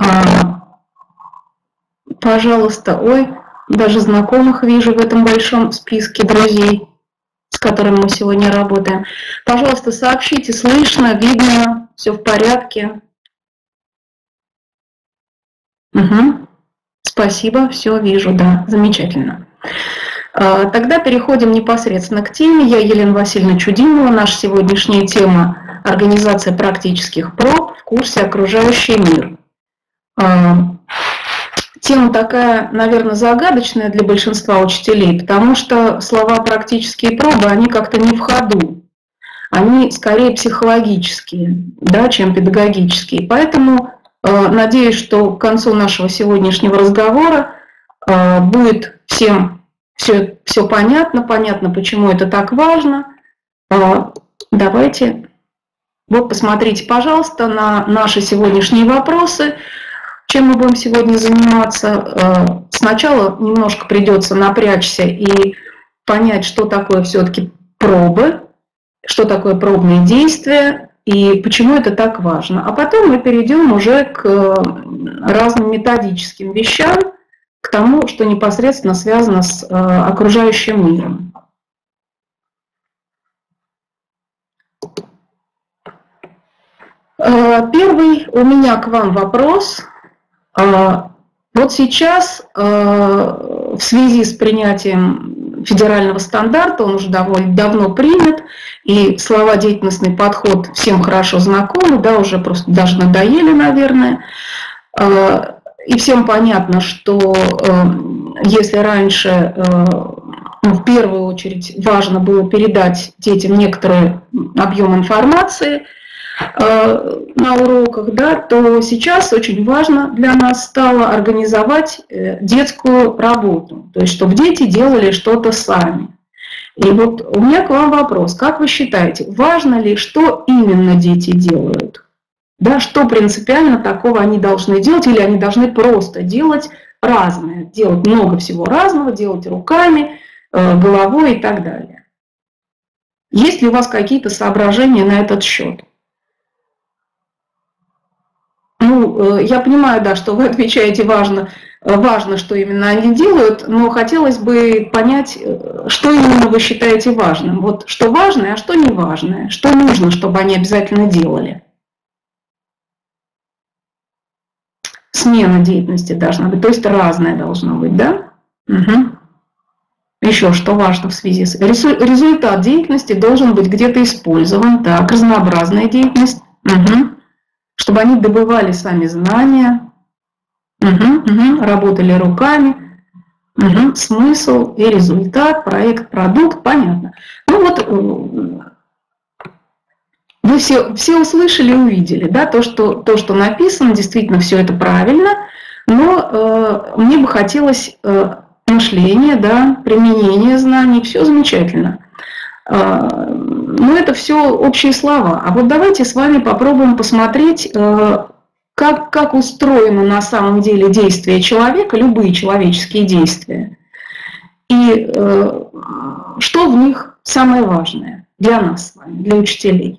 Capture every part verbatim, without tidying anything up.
А, пожалуйста, ой, даже знакомых вижу в этом большом списке друзей, с которыми мы сегодня работаем. Пожалуйста, сообщите, слышно, видно, все в порядке. Угу. Спасибо, все вижу, да, замечательно. Тогда переходим непосредственно к теме. Я Елена Васильевна Чудинова. Наша сегодняшняя тема – организация практических проб в курсе «Окружающий мир». Тема такая, наверное, загадочная для большинства учителей, потому что слова «практические пробы», они как-то не в ходу. Они скорее психологические, да, чем педагогические. Поэтому э, надеюсь, что к концу нашего сегодняшнего разговора э, будет всем все, все понятно, понятно, почему это так важно. Э, давайте, вот посмотрите, пожалуйста, на наши сегодняшние вопросы. Чем мы будем сегодня заниматься? Сначала немножко придется напрячься и понять, что такое все-таки пробы, что такое пробные действия и почему это так важно. А потом мы перейдем уже к разным методическим вещам, к тому, что непосредственно связано с окружающим миром. Первый у меня к вам вопрос. Вот сейчас в связи с принятием федерального стандарта, он уже довольно давно принят, и слова «деятельностный подход» всем хорошо знакомы, да, уже просто даже надоели, наверное. И всем понятно, что если раньше, ну, в первую очередь важно было передать детям некоторый объем информации на уроках, да, то сейчас очень важно для нас стало организовать детскую работу, то есть чтобы дети делали что-то сами. И вот у меня к вам вопрос, как вы считаете, важно ли, что именно дети делают? Да, что принципиально такого они должны делать, или они должны просто делать разное, делать много всего разного, делать руками, головой и так далее? Есть ли у вас какие-то соображения на этот счет? Ну, я понимаю, да, что вы отвечаете важно, важно, что именно они делают, но хотелось бы понять, что именно вы считаете важным. Вот что важное, а что не важное, что нужно, чтобы они обязательно делали. Смена деятельности должна быть, то есть разное должно быть, да? Угу. Еще что важно в связи с... Результат деятельности должен быть где-то использован, так, разнообразная деятельность. Угу. Чтобы они добывали сами знания, угу, угу, работали руками, угу, смысл и результат, проект, продукт, понятно. Ну вот вы все, все услышали и увидели, да, то, что, то, что написано, действительно все это правильно, но э, мне бы хотелось э, мышления, да, применения знаний, все замечательно. Но это все общие слова. А вот давайте с вами попробуем посмотреть, как, как устроено на самом деле действие человека, любые человеческие действия, и что в них самое важное для нас с вами, для учителей.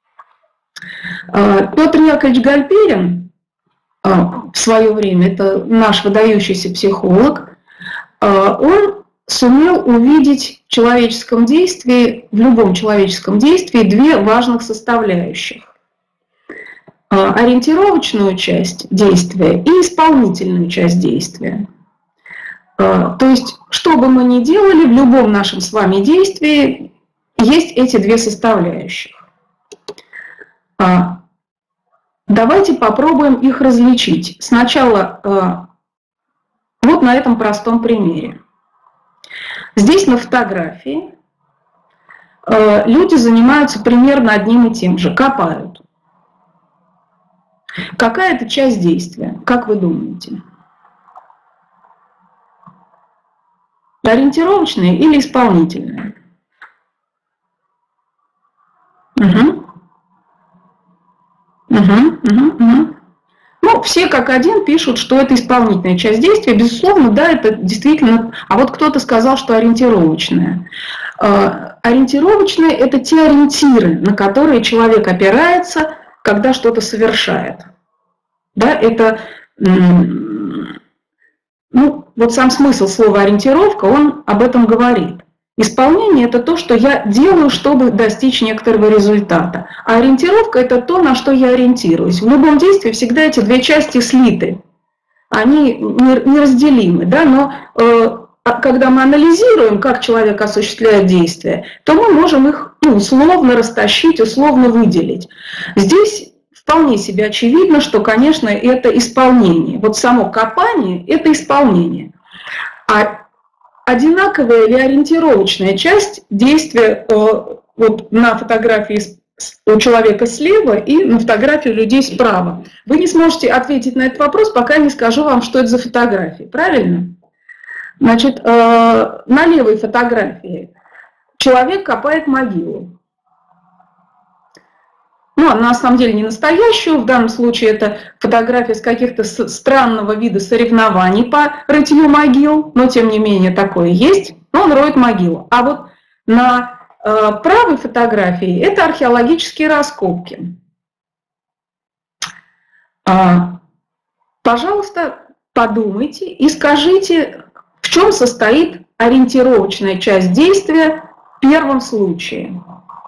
Петр Яковлевич Гальперин в свое время, это наш выдающийся психолог, он сумел увидеть в человеческом действии, в любом человеческом действии, две важных составляющих. Ориентировочную часть действия и исполнительную часть действия. То есть, что бы мы ни делали, в любом нашем с вами действии есть эти две составляющих. Давайте попробуем их различить. Сначала вот на этом простом примере. Здесь на фотографии э, люди занимаются примерно одним и тем же, копают. Какая это часть действия, как вы думаете? Ориентировочная или исполнительная? Угу. Угу, угу, угу. Ну, все как один пишут, что это исполнительная часть действия. Безусловно, да, это действительно... А вот кто-то сказал, что ориентировочная. Ориентировочная – это те ориентиры, на которые человек опирается, когда что-то совершает. Да, это ну, вот сам смысл слова ориентировка, он об этом говорит. Исполнение – это то, что я делаю, чтобы достичь некоторого результата. А ориентировка – это то, на что я ориентируюсь. В любом действии всегда эти две части слиты. Они неразделимы, да, но э, когда мы анализируем, как человек осуществляет действия, то мы можем их, ну, условно растащить, условно выделить. Здесь вполне себе очевидно, что, конечно, это исполнение. Вот само копание – это исполнение. А одинаковая или ориентировочная часть действия э, вот на фотографии у человека слева и на фотографии у людей справа. Вы не сможете ответить на этот вопрос, пока не скажу вам, что это за фотографии. Правильно? Значит, э, на левой фотографии человек копает могилу. Ну, она на самом деле не настоящую, в данном случае это фотография с каких-то странного вида соревнований по рытью могил, но тем не менее такое есть, но он роет могилу. А вот на э, правой фотографии это археологические раскопки. А, пожалуйста, подумайте и скажите, в чем состоит ориентировочная часть действия в первом случае.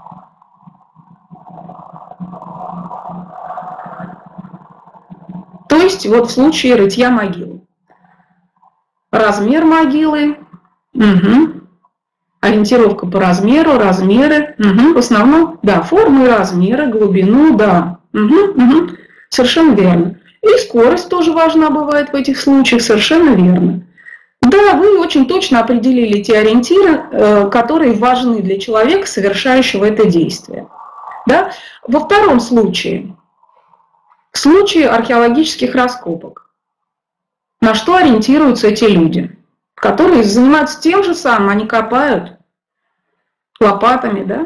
То есть вот в случае рытья могилы. Размер могилы, угу. Ориентировка по размеру, размеры, угу. В основном, да, формы и размеры, глубину, да, угу, угу. Совершенно верно. И скорость тоже важна бывает в этих случаях, совершенно верно. Да, вы очень точно определили те ориентиры, которые важны для человека, совершающего это действие. Да? Во втором случае, в случае археологических раскопок, на что ориентируются эти люди, которые занимаются тем же самым, они копают лопатами, да?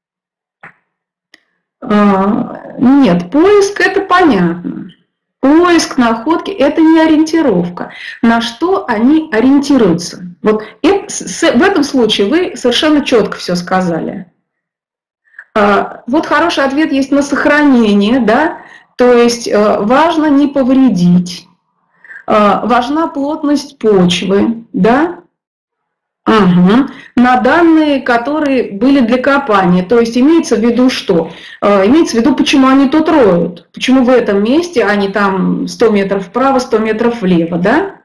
А, нет, поиск – это понятно. Поиск, находки – это не ориентировка. На что они ориентируются? Вот это, в этом случае вы совершенно четко все сказали. А, вот хороший ответ есть на сохранение, да? То есть важно не повредить, важна плотность почвы, да? Угу. На данные, которые были для копания. То есть имеется в виду что? Имеется в виду, почему они тут роют. Почему в этом месте, а не там сто метров вправо, сто метров влево, да?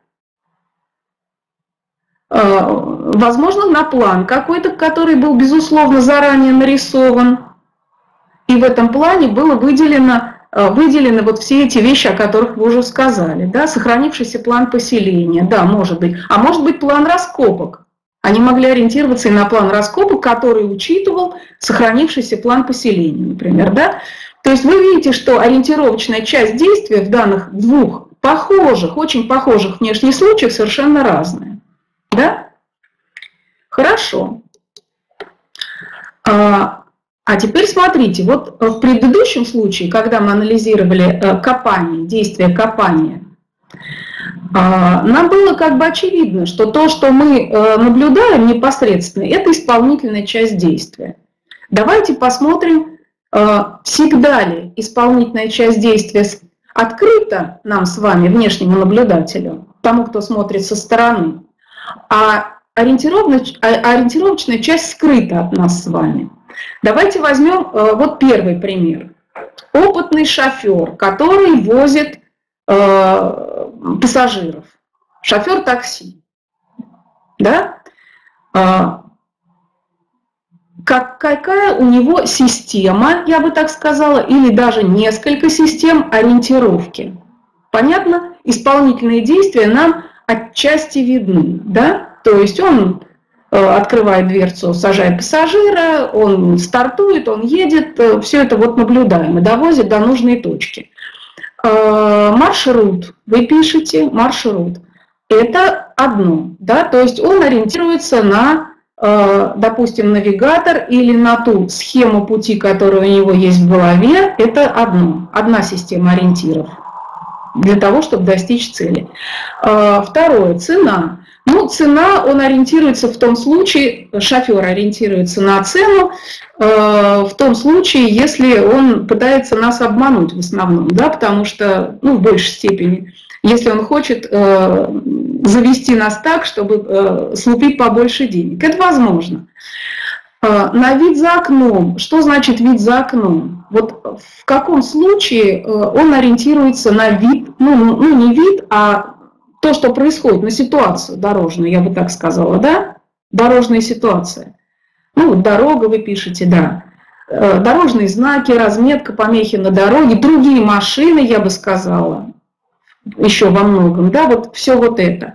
Возможно, на план какой-то, который был, безусловно, заранее нарисован. И в этом плане было выделено... выделены вот все эти вещи, о которых вы уже сказали, да, сохранившийся план поселения, да, может быть, а может быть план раскопок. Они могли ориентироваться и на план раскопок, который учитывал сохранившийся план поселения, например, да. То есть вы видите, что ориентировочная часть действия в данных двух похожих, очень похожих внешних случаях совершенно разная, да. Хорошо. А теперь смотрите, вот в предыдущем случае, когда мы анализировали копание, действие копания, нам было как бы очевидно, что то, что мы наблюдаем непосредственно, это исполнительная часть действия. Давайте посмотрим, всегда ли исполнительная часть действия открыта нам с вами, внешнему наблюдателю, тому, кто смотрит со стороны, а ориентировочная часть скрыта от нас с вами. Давайте возьмем вот первый пример. Опытный шофер, который возит э, пассажиров. Шофер такси. Да? А, как, какая у него система, я бы так сказала, или даже несколько систем ориентировки. Понятно? Исполнительные действия нам отчасти видны. Да? То есть он... открывает дверцу, сажает пассажира, он стартует, он едет, все это вот наблюдаем и довозит до нужной точки. Маршрут, вы пишете маршрут, это одно, да, то есть он ориентируется на, допустим, навигатор или на ту схему пути, которая у него есть в голове, это одно, одна система ориентиров для того, чтобы достичь цели. Второе, цена. Ну, цена, он ориентируется в том случае, шофер ориентируется на цену, э, в том случае, если он пытается нас обмануть в основном, да, потому что, ну, в большей степени, если он хочет э, завести нас так, чтобы э, слупить побольше денег. Это возможно. Э, на вид за окном. Что значит вид за окном? Вот в каком случае э, он ориентируется на вид, ну, ну не вид, а то, что происходит, на ситуацию дорожную, я бы так сказала, да? Дорожная ситуация. Ну, вот дорога вы пишете, да. Э, дорожные знаки, разметка, помехи на дороге, другие машины, я бы сказала. Еще во многом, да, вот все вот это.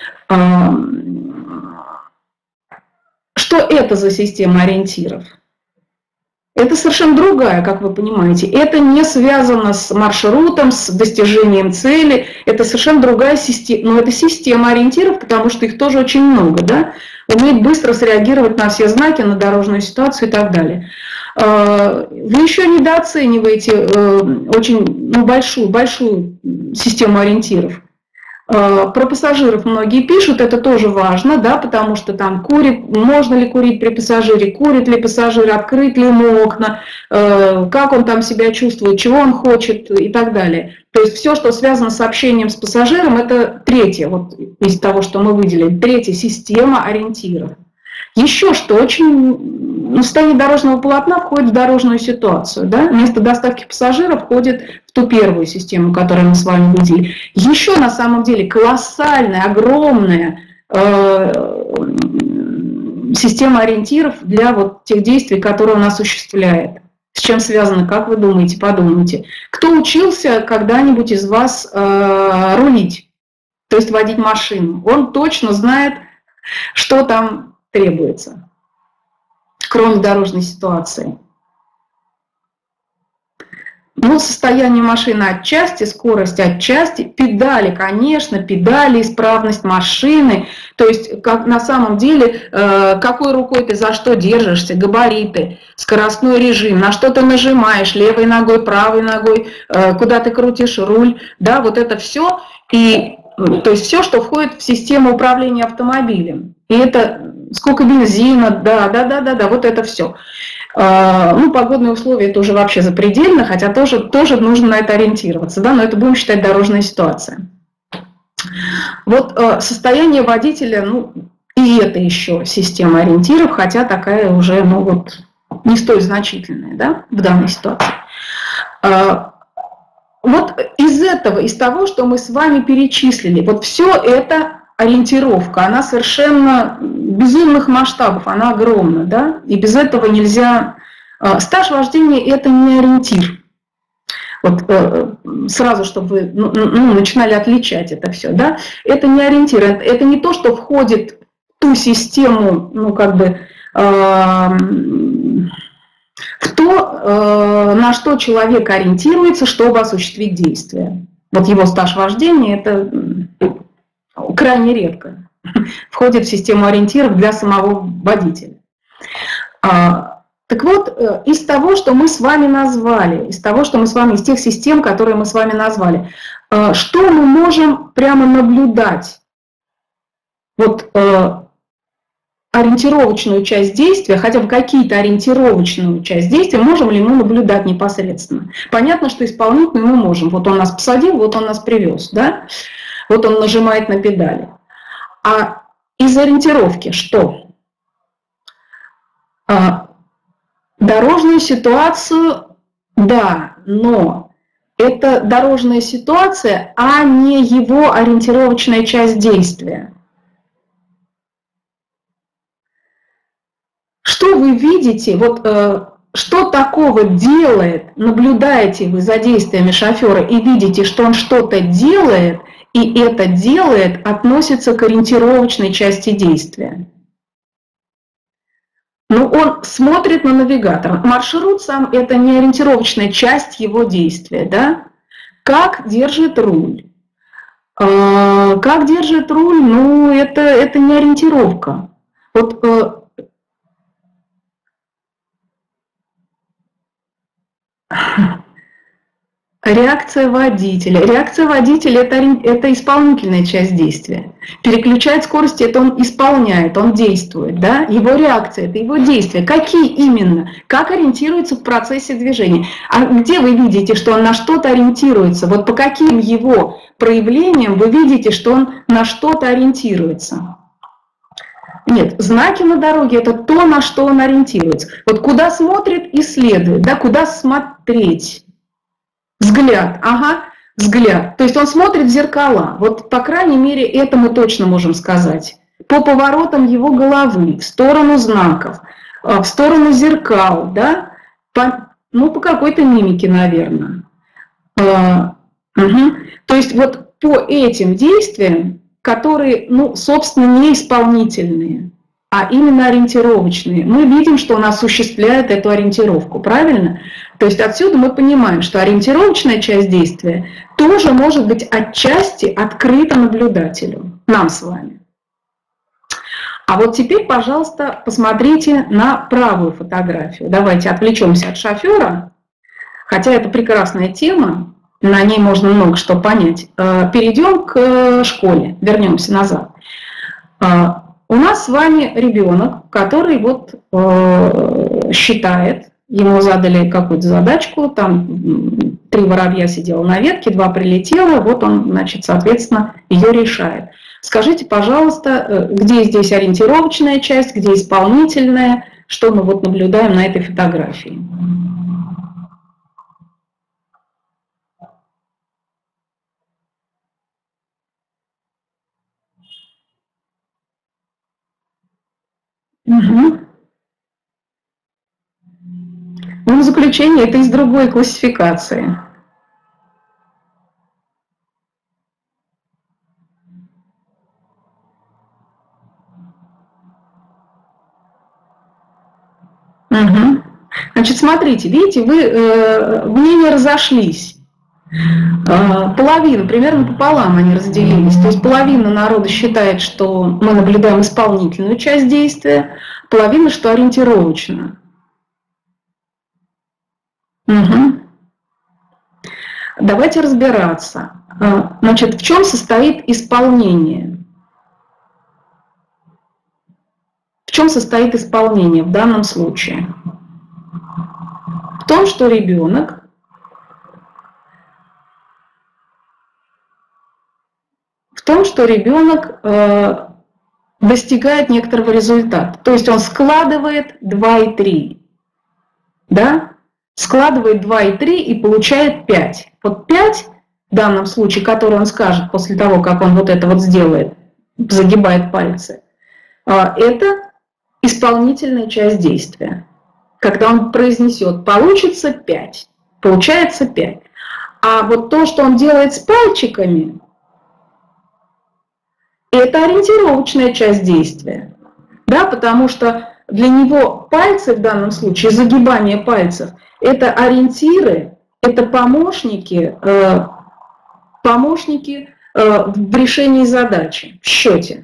Что это за система ориентиров? Это совершенно другая, как вы понимаете. Это не связано с маршрутом, с достижением цели. Это совершенно другая система. Но это система ориентиров, потому что их тоже очень много, да? Умеет быстро среагировать на все знаки, на дорожную ситуацию и так далее. Вы еще недооцениваете очень ну, большую, большую систему ориентиров. Про пассажиров многие пишут, это тоже важно, да, потому что там курит, можно ли курить при пассажире, курит ли пассажир, открыть ли ему окна, как он там себя чувствует, чего он хочет и так далее. То есть все, что связано с общением с пассажиром, это третье, вот из того, что мы выделили, третья система ориентиров. Еще что, очень, ну, состояние дорожного полотна входит в дорожную ситуацию. Да? Место доставки пассажиров входит в ту первую систему, которую мы с вами выделили. Еще на самом деле колоссальная, огромная э, система ориентиров для вот тех действий, которые он осуществляет. С чем связано, как вы думаете, подумайте. Кто учился когда-нибудь из вас э, рулить, то есть водить машину? Он точно знает, что там требуется, кроме дорожной ситуации. Ну, состояние машины отчасти, скорость отчасти, педали, конечно, педали, исправность машины, то есть как на самом деле, э, какой рукой ты за что держишься, габариты, скоростной режим, на что ты нажимаешь, левой ногой, правой ногой, э, куда ты крутишь руль, да, вот это все, и, то есть все, что входит в систему управления автомобилем. И это сколько бензина, да, да, да, да, да, вот это все. Ну, погодные условия это уже вообще запредельно, хотя тоже, тоже нужно на это ориентироваться, да, но это будем считать дорожная ситуация. Вот состояние водителя, ну, и это еще система ориентиров, хотя такая уже, ну, вот, не столь значительная, да, в данной ситуации. Вот из этого, из того, что мы с вами перечислили, вот все это ориентировка, она совершенно безумных масштабов, она огромна, да, и без этого нельзя... Стаж вождения – это не ориентир. Вот сразу, чтобы вы ну, ну, начинали отличать это все, да, это не ориентир, это, это не то, что входит в ту систему, ну, как бы, э, в то, э, на что человек ориентируется, чтобы осуществить действие. Вот его стаж вождения – это крайне редко входит в систему ориентиров для самого водителя. А, так вот, из того, что мы с вами назвали, из того, что мы с вами, из тех систем, которые мы с вами назвали, что мы можем прямо наблюдать? Вот ориентировочную часть действия, хотя бы какие-то ориентировочную часть действия, можем ли мы наблюдать непосредственно? Понятно, что исполнительную мы можем. Вот он нас посадил, вот он нас привез, да? Вот он нажимает на педали. А из ориентировки что? А, дорожную ситуацию, да, но это дорожная ситуация, а не его ориентировочная часть действия. Что вы видите, вот э, что такого делает, наблюдаете вы за действиями шофера и видите, что он что-то делает, и это делает, относится к ориентировочной части действия. Ну, он смотрит на навигатор. Маршрут сам – это не ориентировочная часть его действия, да? Как держит руль? Э, как держит руль? Ну, это, это не ориентировка. Вот э, Реакция водителя. Реакция водителя – это, это исполнительная часть действия. Переключать скорости – это он исполняет, он действует. Да? Его реакция – это его действия. Какие именно? Как ориентируется в процессе движения? А где вы видите, что он на что-то ориентируется? Вот по каким его проявлениям вы видите, что он на что-то ориентируется? Нет, знаки на дороге – это то, на что он ориентируется. Вот куда смотрит и следует, да? Куда смотреть? Взгляд, ага, взгляд. То есть он смотрит в зеркала. Вот, по крайней мере, это мы точно можем сказать. По поворотам его головы, в сторону знаков, в сторону зеркал, да? По, ну, по какой-то мимике, наверное. А, угу. То есть вот по этим действиям, которые, ну, собственно, не исполнительные, а именно ориентировочные, мы видим, что он осуществляет эту ориентировку, правильно? То есть отсюда мы понимаем, что ориентировочная часть действия тоже может быть отчасти открыта наблюдателю, нам с вами. А вот теперь, пожалуйста, посмотрите на правую фотографию. Давайте отвлечемся от шофера, хотя это прекрасная тема, на ней можно много что понять. Перейдем к школе, вернемся назад. У нас с вами ребенок, который вот э, считает, ему задали какую-то задачку, там три воробья сидело на ветке, два прилетело, вот он, значит, соответственно, ее решает. Скажите, пожалуйста, где здесь ориентировочная часть, где исполнительная, что мы вот наблюдаем на этой фотографии? Угу. Ну, в заключение, это из другой классификации. Угу. Значит, смотрите, видите, вы э, мнения разошлись. Э, половина, примерно пополам они разделились. То есть половина народа считает, что мы наблюдаем исполнительную часть действия, половина, что ориентировочную. Угу. Давайте разбираться. Значит, в чем состоит исполнение? В чем состоит исполнение в данном случае? В том, что ребенок в том, что ребенок э, достигает некоторого результата. То есть он складывает два и три. Да? Складывает два и три и получает пять. Вот пять в данном случае, который он скажет после того, как он вот это вот сделает, загибает пальцы, э, это исполнительная часть действия. Когда он произнесет «получится пять», получается пять. А вот то, что он делает с пальчиками, это ориентировочная часть действия. Да, потому что для него пальцы в данном случае, загибание пальцев, это ориентиры, это помощники, э, помощники э, в решении задачи, в счете.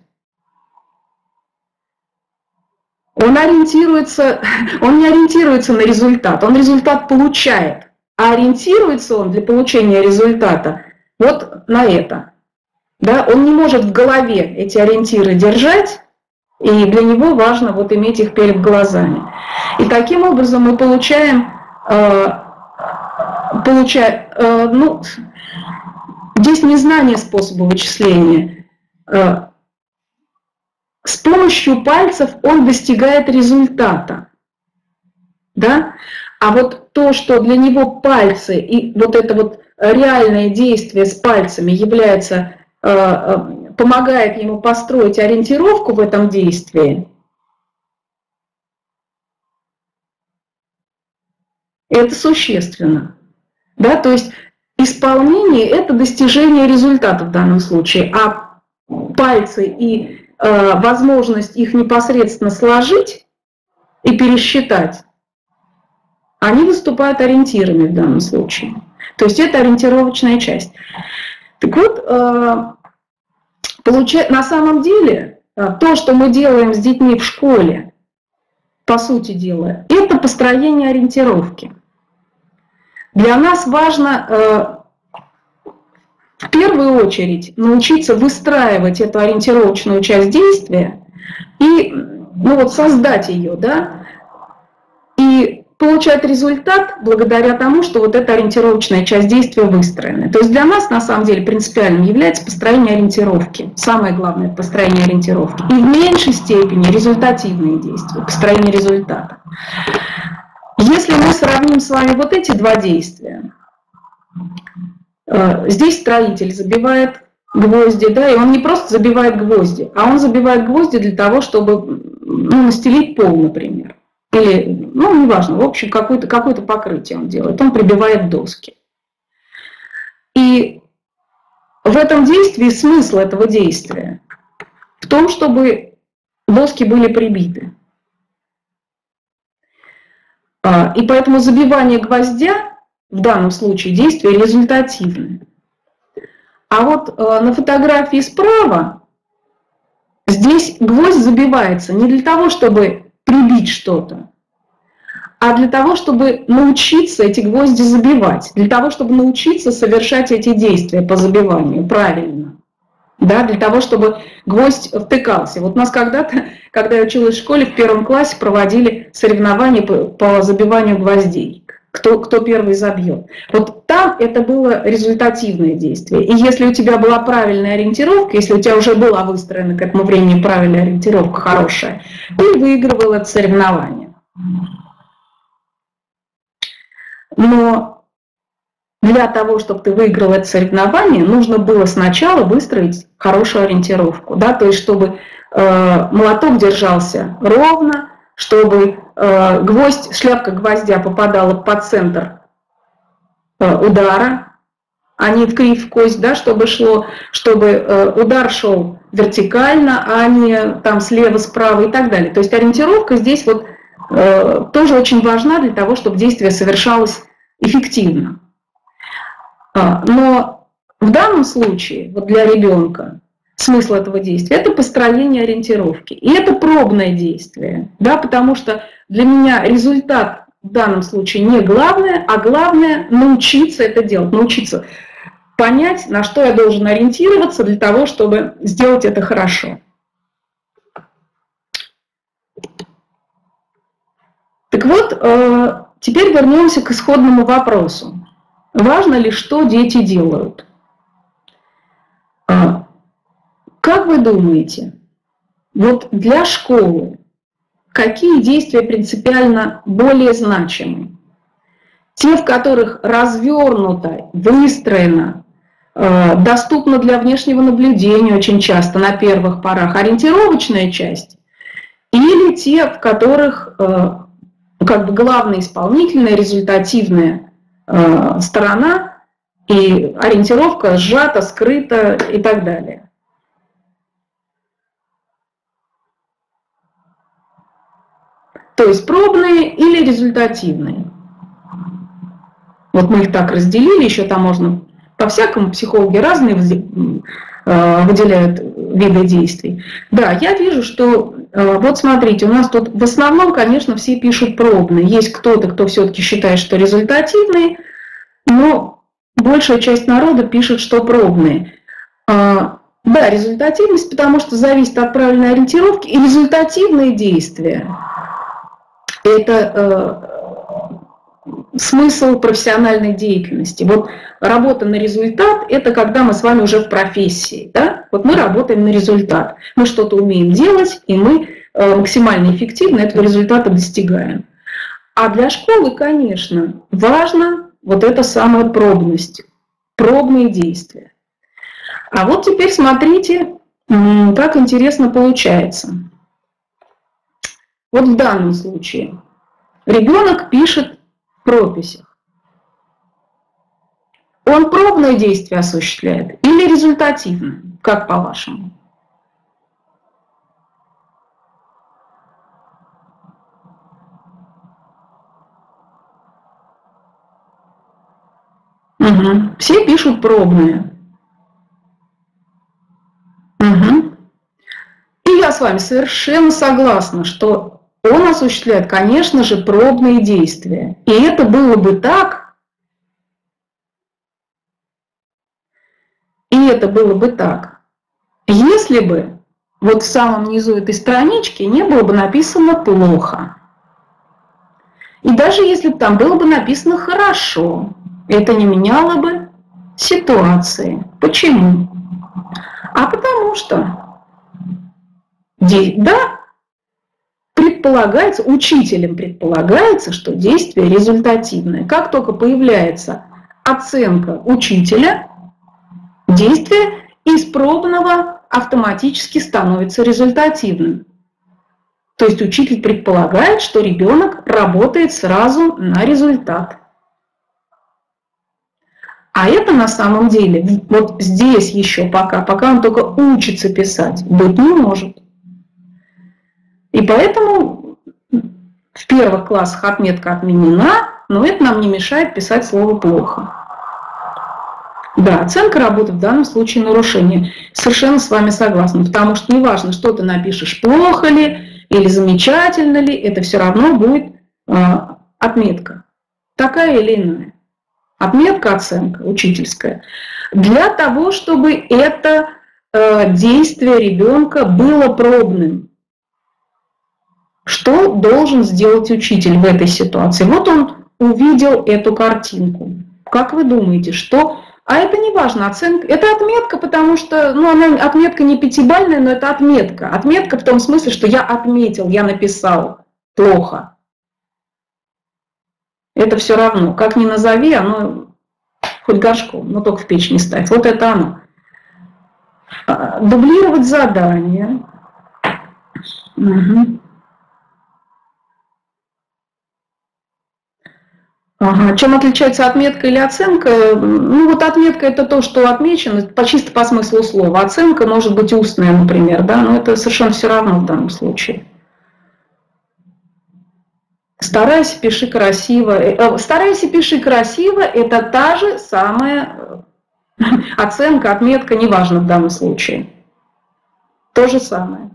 Он ориентируется, он не ориентируется на результат, он результат получает, а ориентируется он для получения результата вот на это. Да? Он не может в голове эти ориентиры держать, и для него важно вот иметь их перед глазами. И таким образом мы получаем, э, получаем э, ну, здесь незнание способа вычисления. Э, С помощью пальцев он достигает результата. Да? А вот то, что для него пальцы и вот это вот реальное действие с пальцами является, э, помогает ему построить ориентировку в этом действии, это существенно. Да? То есть исполнение – это достижение результата в данном случае, а пальцы и возможность их непосредственно сложить и пересчитать, они выступают ориентирами в данном случае. То есть это ориентировочная часть. Так вот, на самом деле, то, что мы делаем с детьми в школе, по сути дела, это построение ориентировки. Для нас важно э, в первую очередь научиться выстраивать эту ориентировочную часть действия и ну вот, создать ее, да, и получать результат благодаря тому, что вот эта ориентировочная часть действия выстроена. То есть для нас на самом деле принципиальным является построение ориентировки. Самое главное – это построение ориентировки. И в меньшей степени результативные действия, построение результата. Если мы сравним с вами вот эти два действия, здесь строитель забивает гвозди, да, и он не просто забивает гвозди, а он забивает гвозди для того, чтобы ну, настелить пол, например. Или, ну, неважно, в общем, какое-то какое-то покрытие он делает, он прибивает доски. И в этом действии смысл этого действия в том, чтобы доски были прибиты. И поэтому забивание гвоздя в данном случае действие результативное. А вот на фотографии справа здесь гвоздь забивается не для того, чтобы прибить что-то, а для того, чтобы научиться эти гвозди забивать, для того, чтобы научиться совершать эти действия по забиванию правильно, да, для того, чтобы гвоздь втыкался. Вот у нас когда-то, когда я училась в школе, в первом классе проводили соревнования по, по забиванию гвоздей. Кто, кто первый забьет. Вот там это было результативное действие. И если у тебя была правильная ориентировка, если у тебя уже была выстроена к этому времени правильная ориентировка, хорошая, ты выигрывал это соревнование. Но для того, чтобы ты выиграл это соревнование, нужно было сначала выстроить хорошую ориентировку. Да? То есть, чтобы э, молоток держался ровно, чтобы э, гвоздь, шляпка гвоздя попадала под центр э, удара, а не в кривь в кость, да, чтобы шло, чтобы э, удар шел вертикально, а не там слева, справа и так далее. То есть ориентировка здесь вот э, тоже очень важна для того, чтобы действие совершалось эффективно. А, но в данном случае, вот для ребенка, смысл этого действия – это построение ориентировки. И это пробное действие, да, потому что для меня результат в данном случае не главное, а главное научиться это делать, научиться понять, на что я должен ориентироваться для того, чтобы сделать это хорошо. Так вот, теперь вернемся к исходному вопросу. Важно ли, что дети делают? Как вы думаете, вот для школы какие действия принципиально более значимы? Те, в которых развернуто, выстроено, доступно для внешнего наблюдения очень часто на первых порах ориентировочная часть, или те, в которых как бы главная исполнительная, результативная сторона и ориентировка сжата, скрыта и так далее? То есть пробные или результативные. Вот мы их так разделили, еще там можно по-всякому, психологи разные выделяют виды действий. Да, я вижу, что вот смотрите, у нас тут в основном, конечно, все пишут пробные. Есть кто-то, кто все-таки считает, что результативные, но большая часть народа пишет, что пробные. Да, результативность, потому что зависит от правильной ориентировки, и результативные действия. Это э, смысл профессиональной деятельности. Вот работа на результат – это когда мы с вами уже в профессии. Да? Вот мы работаем на результат. Мы что-то умеем делать, и мы э, максимально эффективно этого результата достигаем. А для школы, конечно, важно вот эта самая пробность, пробные действия. А вот теперь смотрите, как интересно получается. Вот в данном случае ребенок пишет в прописях. Он пробное действие осуществляет или результативное? Как по-вашему? Угу. Все пишут пробные. Угу. И я с вами совершенно согласна, что он осуществляет, конечно же, пробные действия. И это было бы так, если это было бы так, если бы вот в самом низу этой странички не было бы написано «плохо». И даже если бы там было бы написано «хорошо», это не меняло бы ситуации. Почему? А потому что, да, предполагается, учителем предполагается, что действие результативное. Как только появляется оценка учителя, действие испробованного автоматически становится результативным. То есть учитель предполагает, что ребенок работает сразу на результат. А это на самом деле, вот здесь еще пока, пока он только учится писать, быть не может. И поэтому в первых классах отметка отменена, но это нам не мешает писать слово «плохо». Да, оценка работы в данном случае нарушение. Совершенно с вами согласна, потому что неважно, что ты напишешь, плохо ли или замечательно ли, это все равно будет э, отметка, такая или иная. Отметка, оценка учительская. Для того, чтобы это э, действие ребенка было пробным. Что должен сделать учитель в этой ситуации? Вот он увидел эту картинку. Как вы думаете, что... А это не важно, оценка. Это отметка, потому что, ну, она отметка не пятибалльная, но это отметка. Отметка в том смысле, что я отметил, я написал плохо. Это все равно. Как ни назови, оно хоть горшком, но только в печь не ставь. Вот это оно. Дублировать задание. Угу. Ага. Чем отличается отметка или оценка? Ну вот отметка — это то, что отмечено, по чисто по смыслу слова. Оценка может быть устная, например, да, но это совершенно все равно в данном случае. Старайся, пиши красиво. Старайся, пиши красиво — это та же самая оценка, отметка, неважно в данном случае. То же самое.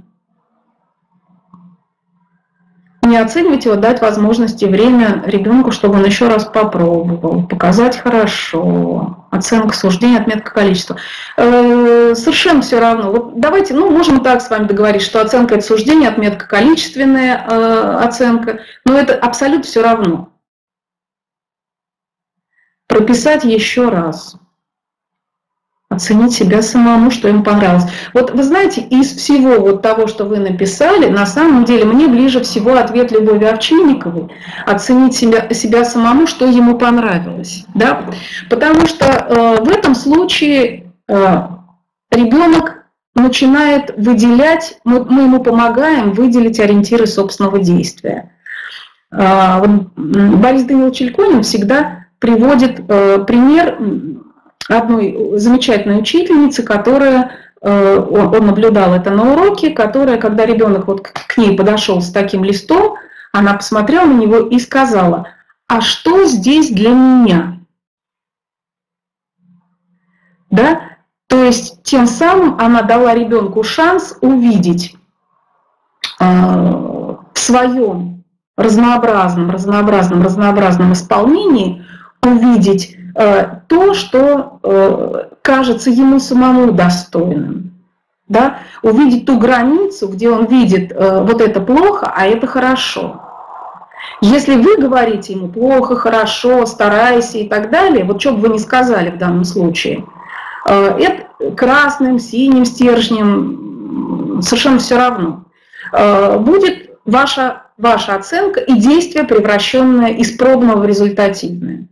Не оценивать его, дать возможности и время ребенку, чтобы он еще раз попробовал, показать хорошо, оценка, суждение, отметка, количество. Э, совершенно все равно. Вот давайте, ну, можем так с вами договориться, что оценка — это суждение, отметка — количественная э, оценка, но это абсолютно все равно. Прописать еще раз. Оценить себя самому, что им понравилось. Вот вы знаете, из всего вот того, что вы написали, на самом деле мне ближе всего ответ Любови Овчинниковой. Оценить себя, себя самому, что ему понравилось. Да? Потому что э, в этом случае э, ребенок начинает выделять, мы, мы ему помогаем выделить ориентиры собственного действия. Э, вот Борис Данилович Ильконин всегда приводит э, пример одной замечательной учительницы, которая, он наблюдал это на уроке, которая, когда ребенок вот к ней подошел с таким листом, она посмотрела на него и сказала: «А что здесь для меня?» Да? То есть тем самым она дала ребенку шанс увидеть в своем разнообразном, разнообразном, разнообразном исполнении, увидеть то, что э, кажется ему самому достойным. Да? Увидеть ту границу, где он видит э, вот это плохо, а это хорошо. Если вы говорите ему плохо, хорошо, старайся и так далее, вот что бы вы ни сказали в данном случае, э, это красным, синим стержнем, совершенно все равно, э, будет ваша, ваша оценка и действие, превращенное из пробного в результативное.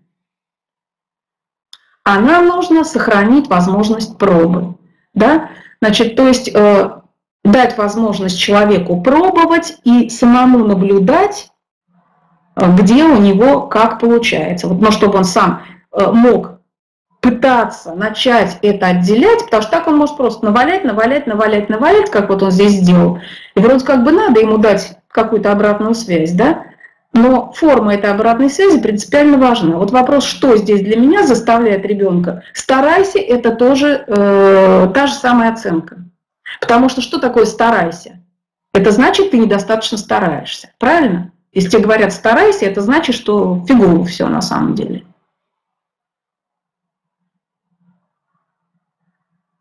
А нам нужно сохранить возможность пробы. Да? Значит, то есть э, дать возможность человеку пробовать и самому наблюдать, э, где у него как получается. Вот, но чтобы он сам э, мог пытаться начать это отделять, потому что так он может просто навалять, навалять, навалять, навалять, как вот он здесь сделал. И вроде как бы надо ему дать какую-то обратную связь, да? Но форма этой обратной связи принципиально важна. Вот вопрос, что здесь для меня заставляет ребенка, старайся, это тоже э, та же самая оценка. Потому что что такое старайся? Это значит, ты недостаточно стараешься. Правильно? Если тебе говорят старайся, это значит, что фигово все на самом деле.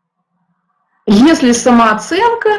Если самооценка,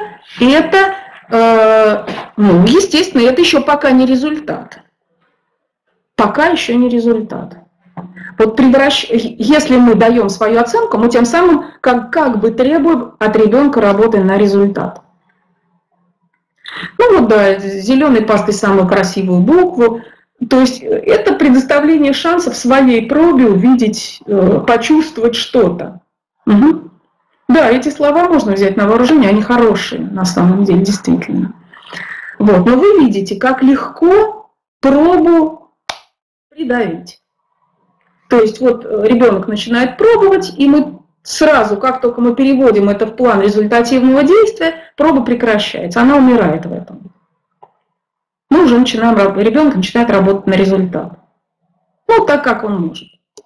это, ну, естественно, это еще пока не результат. Пока еще не результат. Вот превращ... Если мы даем свою оценку, мы тем самым как, как бы требуем от ребенка работы на результат. Ну вот да, зеленой пастой самую красивую букву. То есть это предоставление шанса в своей пробе увидеть, почувствовать что-то. Угу. Да, эти слова можно взять на вооружение, они хорошие на самом деле, действительно. Вот. Но вы видите, как легко пробу придавить. То есть вот ребенок начинает пробовать, и мы сразу, как только мы переводим это в план результативного действия, проба прекращается, она умирает в этом. Мы уже начинаем, ребенок начинает работать на результат. Ну, так как он может.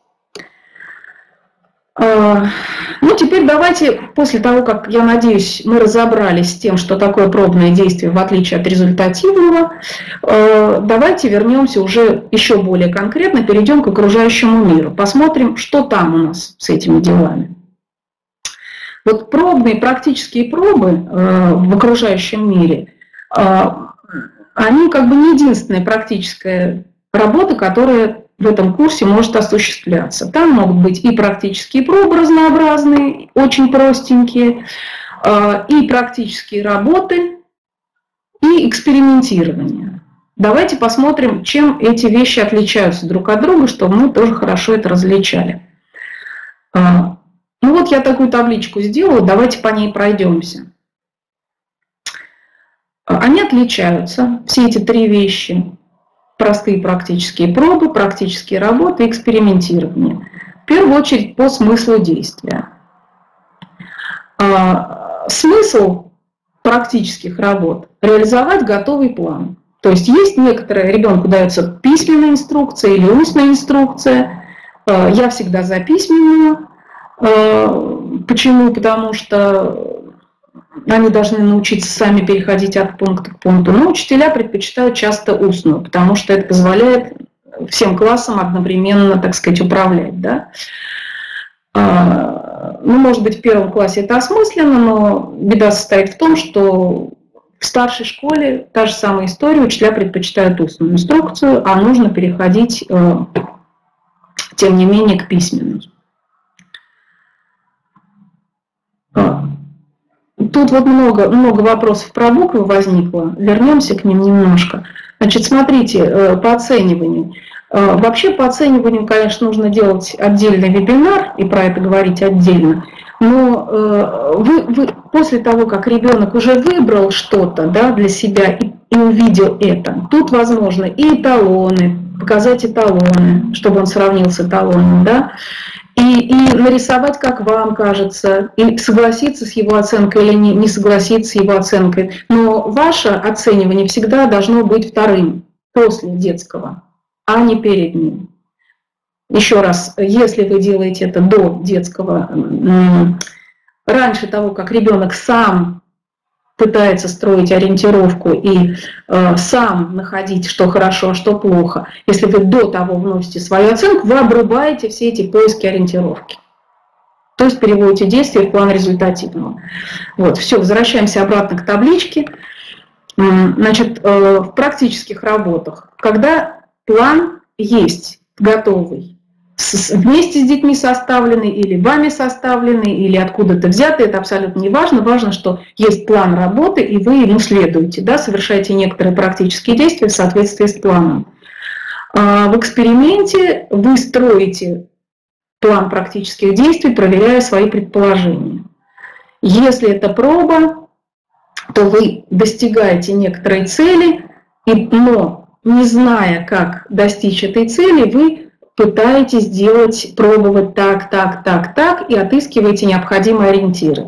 Ну, теперь давайте, после того, как, я надеюсь, мы разобрались с тем, что такое пробное действие, в отличие от результативного, давайте вернемся уже еще более конкретно, перейдем к окружающему миру. Посмотрим, что там у нас с этими делами. Вот пробные, практические пробы в окружающем мире, они как бы не единственная практическая работа, которая в этом курсе может осуществляться. Там могут быть и практические пробы разнообразные, очень простенькие, и практические работы, и экспериментирование. Давайте посмотрим, чем эти вещи отличаются друг от друга, чтобы мы тоже хорошо это различали. Ну вот я такую табличку сделала, давайте по ней пройдемся. Они отличаются, все эти три вещи. Простые практические пробы, практические работы, экспериментирование. В первую очередь по смыслу действия. Смысл практических работ – реализовать готовый план. То есть есть некоторые, ребенку дается письменная инструкция или устная инструкция. Я всегда за письменную. Почему? Потому что они должны научиться сами переходить от пункта к пункту. Но учителя предпочитают часто устную, потому что это позволяет всем классам одновременно, так сказать, управлять. Да? Ну, может быть, в первом классе это осмысленно, но беда состоит в том, что в старшей школе та же самая история, учителя предпочитают устную инструкцию, а нужно переходить, тем не менее, к письменной. Тут вот много, много вопросов про буквы возникло, вернемся к ним немножко. Значит, смотрите, по оцениванию. Вообще по оцениванию, конечно, нужно делать отдельный вебинар и про это говорить отдельно, но вы, вы, после того, как ребенок уже выбрал что-то, да, для себя и, и увидел это, тут возможно и эталоны, показать эталоны, чтобы он сравнил с эталоном, да, И, и нарисовать, как вам кажется, и согласиться с его оценкой или не, не согласиться с его оценкой. Но ваше оценивание всегда должно быть вторым, после детского, а не перед ним. Еще раз, если вы делаете это до детского, раньше того, как ребенок сам пытается строить ориентировку и э, сам находить, что хорошо, а что плохо. Если вы до того вносите свою оценку, вы обрубаете все эти поиски ориентировки. То есть переводите действие в план результативного. Вот, все, возвращаемся обратно к табличке. Значит, э, в практических работах, когда план есть готовый, вместе с детьми составленный, или вами составленный, или откуда-то взятый, это абсолютно не важно. Важно, что есть план работы, и вы ему следуете, да, совершаете некоторые практические действия в соответствии с планом. В эксперименте вы строите план практических действий, проверяя свои предположения. Если это проба, то вы достигаете некоторой цели, но не зная, как достичь этой цели, вы пытаетесь делать, пробовать так, так, так, так, и отыскиваете необходимые ориентиры.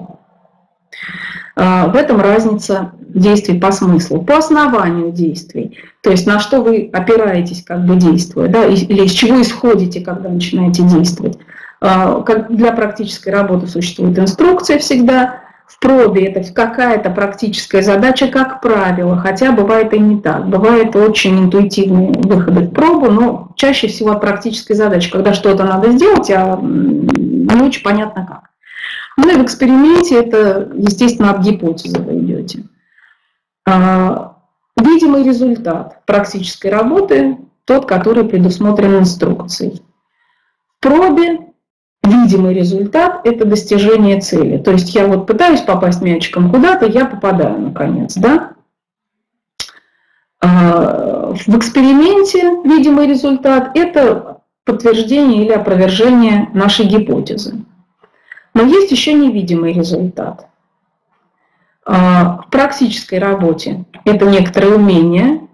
В этом разница действий по смыслу. По основанию действий, то есть на что вы опираетесь, как бы действуя, да, или из чего исходите, когда начинаете действовать. Для практической работы существует инструкция всегда. В пробе это какая-то практическая задача, как правило, хотя бывает и не так. Бывают очень интуитивные выходы в пробу, но чаще всего практическая задача, когда что-то надо сделать, а не очень понятно как. Ну и в эксперименте это, естественно, от гипотезы вы идете. Видимый результат практической работы – тот, который предусмотрен инструкцией. В пробе видимый результат – это достижение цели. То есть я вот пытаюсь попасть мячиком куда-то, я попадаю наконец. Да? В эксперименте видимый результат – это подтверждение или опровержение нашей гипотезы. Но есть еще невидимый результат. В практической работе это некоторые умения.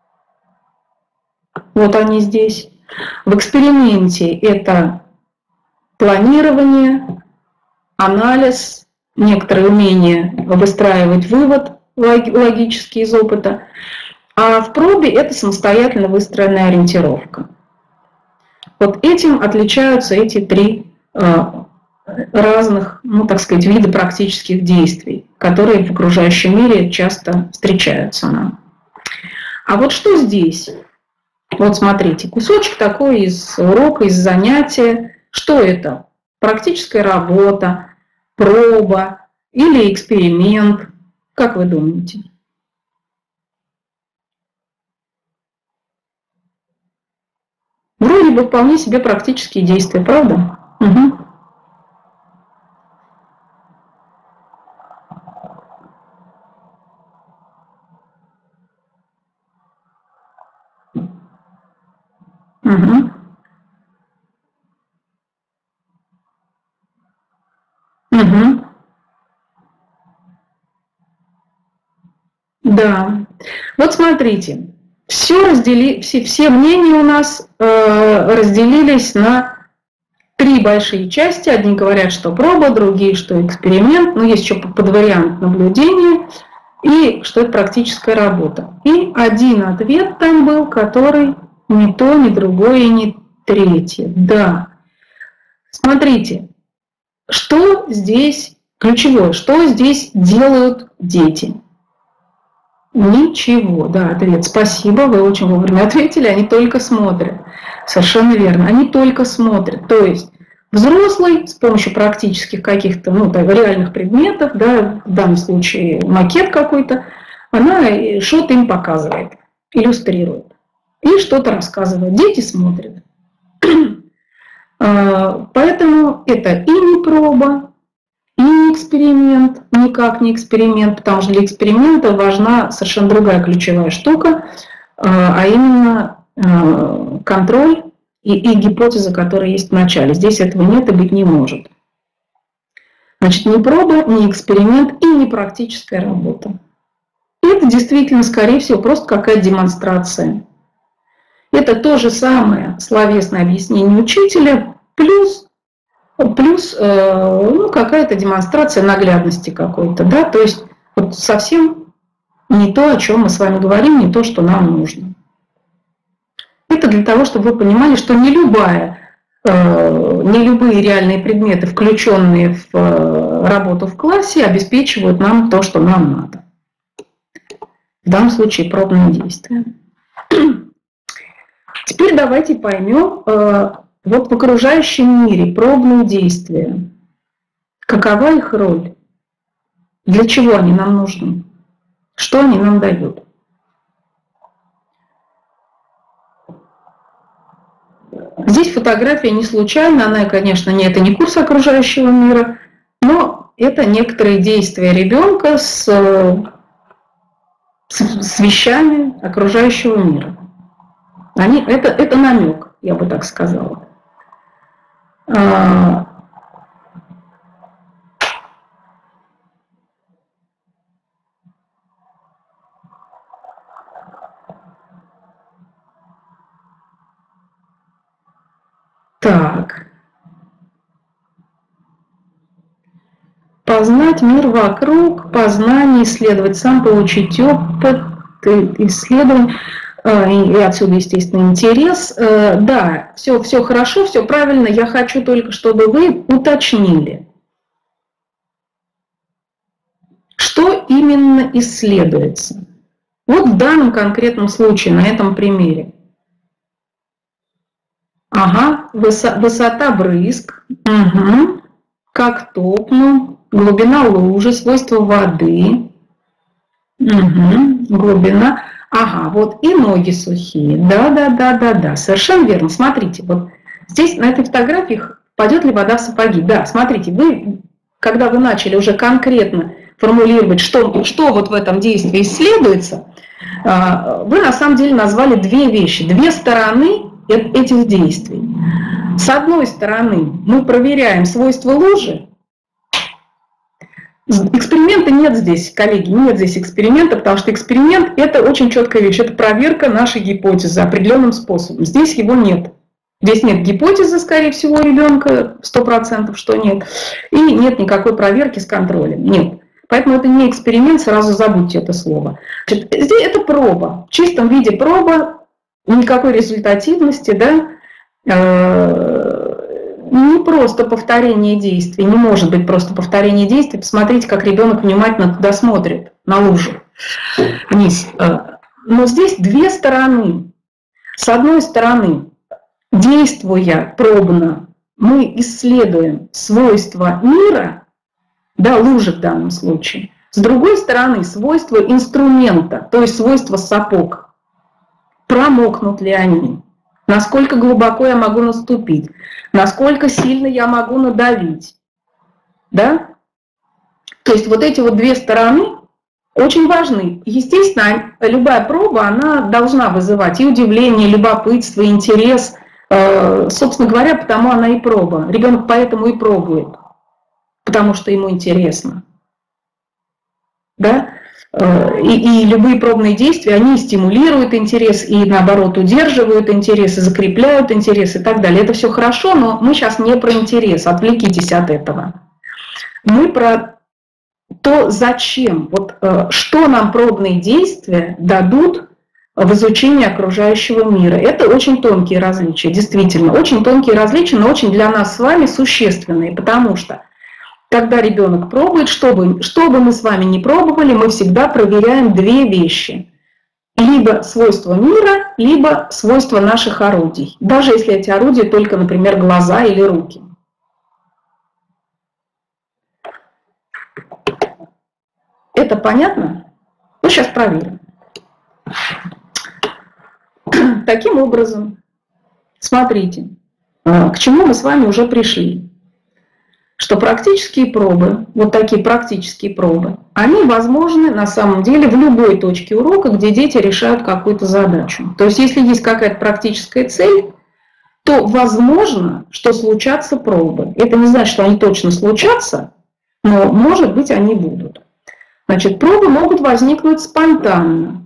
Вот они здесь. В эксперименте это планирование, анализ, некоторые умения выстраивать вывод логический из опыта. А в пробе это самостоятельно выстроенная ориентировка. Вот этим отличаются эти три разных, ну, так сказать, вида практических действий, которые в окружающем мире часто встречаются нам. А вот что здесь? Вот смотрите, кусочек такой из урока, из занятия. Что это? Практическая работа, проба или эксперимент? Как вы думаете? Вроде бы вполне себе практические действия, правда? Угу. Угу. Угу. Да. Вот смотрите, все, раздели, все, все мнения у нас э, разделились на три большие части. Одни говорят, что проба, другие, что эксперимент, но есть еще подвариант наблюдения, и что это практическая работа. И один ответ там был, который ни то, ни другое, ни третье. Да. Смотрите, что здесь ключевое, что здесь делают дети? Ничего, да, ответ. Спасибо, вы очень вовремя ответили, они только смотрят. Совершенно верно, они только смотрят. То есть взрослый с помощью практических каких-то, ну, так, реальных предметов, да, в данном случае макет какой-то, она что-то им показывает, иллюстрирует и что-то рассказывает. Дети смотрят. Поэтому это и не проба, и не эксперимент, никак не эксперимент, потому что для эксперимента важна совершенно другая ключевая штука, а именно контроль и, и гипотеза, которая есть в начале. Здесь этого нет и быть не может. Значит, ни проба, ни эксперимент и не практическая работа. И это действительно, скорее всего, просто какая-то демонстрация. Это то же самое словесное объяснение учителя, плюс, плюс э, ну, какая-то демонстрация наглядности какой-то. Да? То есть вот совсем не то, о чем мы с вами говорим, не то, что нам нужно. Это для того, чтобы вы понимали, что не любая, э, не любые реальные предметы, включенные в э, работу в классе, обеспечивают нам то, что нам надо. В данном случае пробные действия. Теперь давайте поймем, э, вот в окружающем мире пробные действия. Какова их роль? Для чего они нам нужны? Что они нам дают? Здесь фотография не случайна, она, конечно, не, это не курс окружающего мира, но это некоторые действия ребенка с, с, с вещами окружающего мира. Они, это, это намек, я бы так сказала. А, так. Познать мир вокруг, познание, исследовать сам, получить опыт, исследовать. И отсюда, естественно, интерес. Да, все, все хорошо, все правильно. Я хочу только, чтобы вы уточнили, что именно исследуется. Вот в данном конкретном случае, на этом примере. Ага, высота брызг. Угу. как топну, глубина лужи, свойства воды, угу, глубина, ага, вот и ноги сухие, да-да-да-да-да, совершенно верно, смотрите, вот здесь на этой фотографии пойдет ли вода в сапоги, да, смотрите, вы, когда вы начали уже конкретно формулировать, что, что вот в этом действии исследуется, вы на самом деле назвали две вещи, две стороны этих действий. С одной стороны, мы проверяем свойства лужи. Эксперимента нет здесь, коллеги, нет здесь эксперимента, потому что эксперимент – это очень четкая вещь, это проверка нашей гипотезы определенным способом. Здесь его нет. Здесь нет гипотезы, скорее всего, у ребенка, сто процентов, что нет, и нет никакой проверки с контролем, нет. Поэтому это не эксперимент, сразу забудьте это слово. Значит, здесь это проба, в чистом виде проба, никакой результативности, да, не просто повторение действий, не может быть просто повторение действий. Посмотрите, как ребенок внимательно туда смотрит, на лужу, вниз. Но здесь две стороны. С одной стороны, действуя пробно, мы исследуем свойства мира, да, лужи в данном случае. С другой стороны, свойства инструмента, то есть свойства сапог. Промокнут ли они? Насколько глубоко я могу наступить? Насколько сильно я могу надавить? Да? То есть вот эти вот две стороны очень важны. Естественно, любая проба, она должна вызывать и удивление, и любопытство, и интерес. Собственно говоря, потому она и проба. Ребенок поэтому и пробует, потому что ему интересно. Да? И, и любые пробные действия, они стимулируют интерес, и наоборот удерживают интерес, и закрепляют интерес и так далее. Это все хорошо, но мы сейчас не про интерес, отвлекитесь от этого. Мы про то, зачем, вот, что нам пробные действия дадут в изучении окружающего мира. Это очень тонкие различия, действительно, очень тонкие различия, но очень для нас с вами существенные, потому что когда ребенок пробует, что бы, что бы мы с вами ни пробовали, мы всегда проверяем две вещи. Либо свойства мира, либо свойства наших орудий. Даже если эти орудия только, например, глаза или руки. Это понятно? Ну, сейчас проверим. Таким образом, смотрите, к чему мы с вами уже пришли. Что практические пробы, вот такие практические пробы, они возможны на самом деле в любой точке урока, где дети решают какую-то задачу. То есть если есть какая-то практическая цель, то возможно, что случатся пробы. Это не значит, что они точно случатся, но, может быть, они будут. Значит, пробы могут возникнуть спонтанно.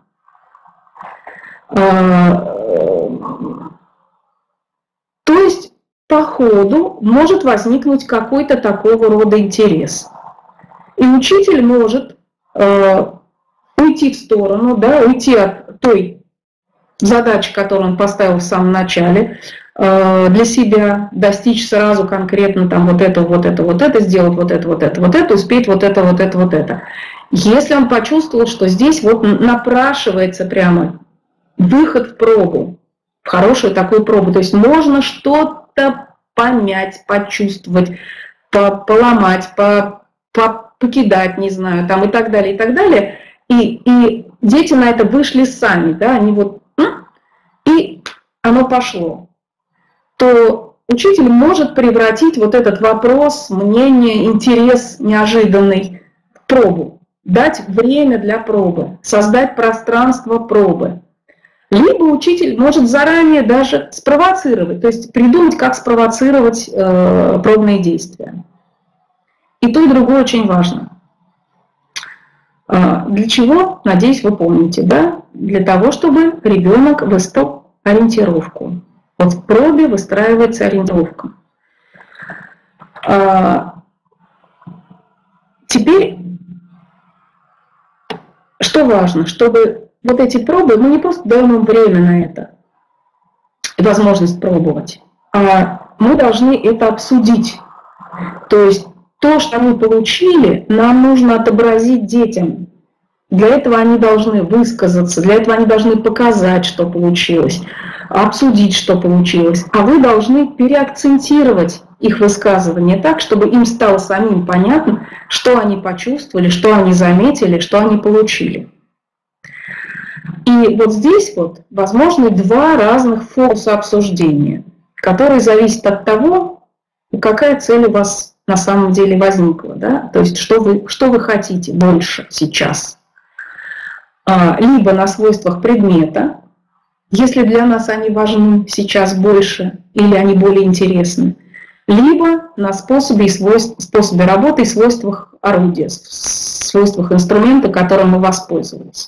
То есть по ходу может возникнуть какой-то такого рода интерес. И учитель может э, уйти в сторону, да, уйти от той задачи, которую он поставил в самом начале, э, для себя, достичь сразу конкретно там, вот это, вот это, вот это, сделать вот это, вот это, вот это, успеть вот это, вот это, вот это. Если он почувствовал, что здесь вот напрашивается прямо выход в пробу, в хорошую такую пробу, то есть можно что-то помять, почувствовать, поломать, покидать, не знаю, там и так далее, и так далее. И, и дети на это вышли сами, да, они вот, и оно пошло. То учитель может превратить вот этот вопрос, мнение, интерес неожиданный в пробу, дать время для пробы, создать пространство пробы. Либо учитель может заранее даже спровоцировать, то есть придумать, как спровоцировать э, пробные действия. И то, и другое очень важно. А для чего, надеюсь, вы помните, да? Для того, чтобы ребенок выстроил ориентировку. Вот в пробе выстраивается ориентировка. А теперь, что важно, чтобы вот эти пробы, мы не просто даем им время на это, возможность пробовать, а мы должны это обсудить. То есть то, что мы получили, нам нужно отобразить детям. Для этого они должны высказаться, для этого они должны показать, что получилось, обсудить, что получилось. А вы должны переакцентировать их высказывания так, чтобы им стало самим понятно, что они почувствовали, что они заметили, что они получили. И вот здесь вот возможны два разных фокуса обсуждения, которые зависят от того, какая цель у вас на самом деле возникла. Да? То есть что вы, что вы хотите больше сейчас. Либо на свойствах предмета, если для нас они важны сейчас больше или они более интересны, либо на способе, и свойств, способе работы и свойствах орудия, свойствах инструмента, которым мы воспользовались.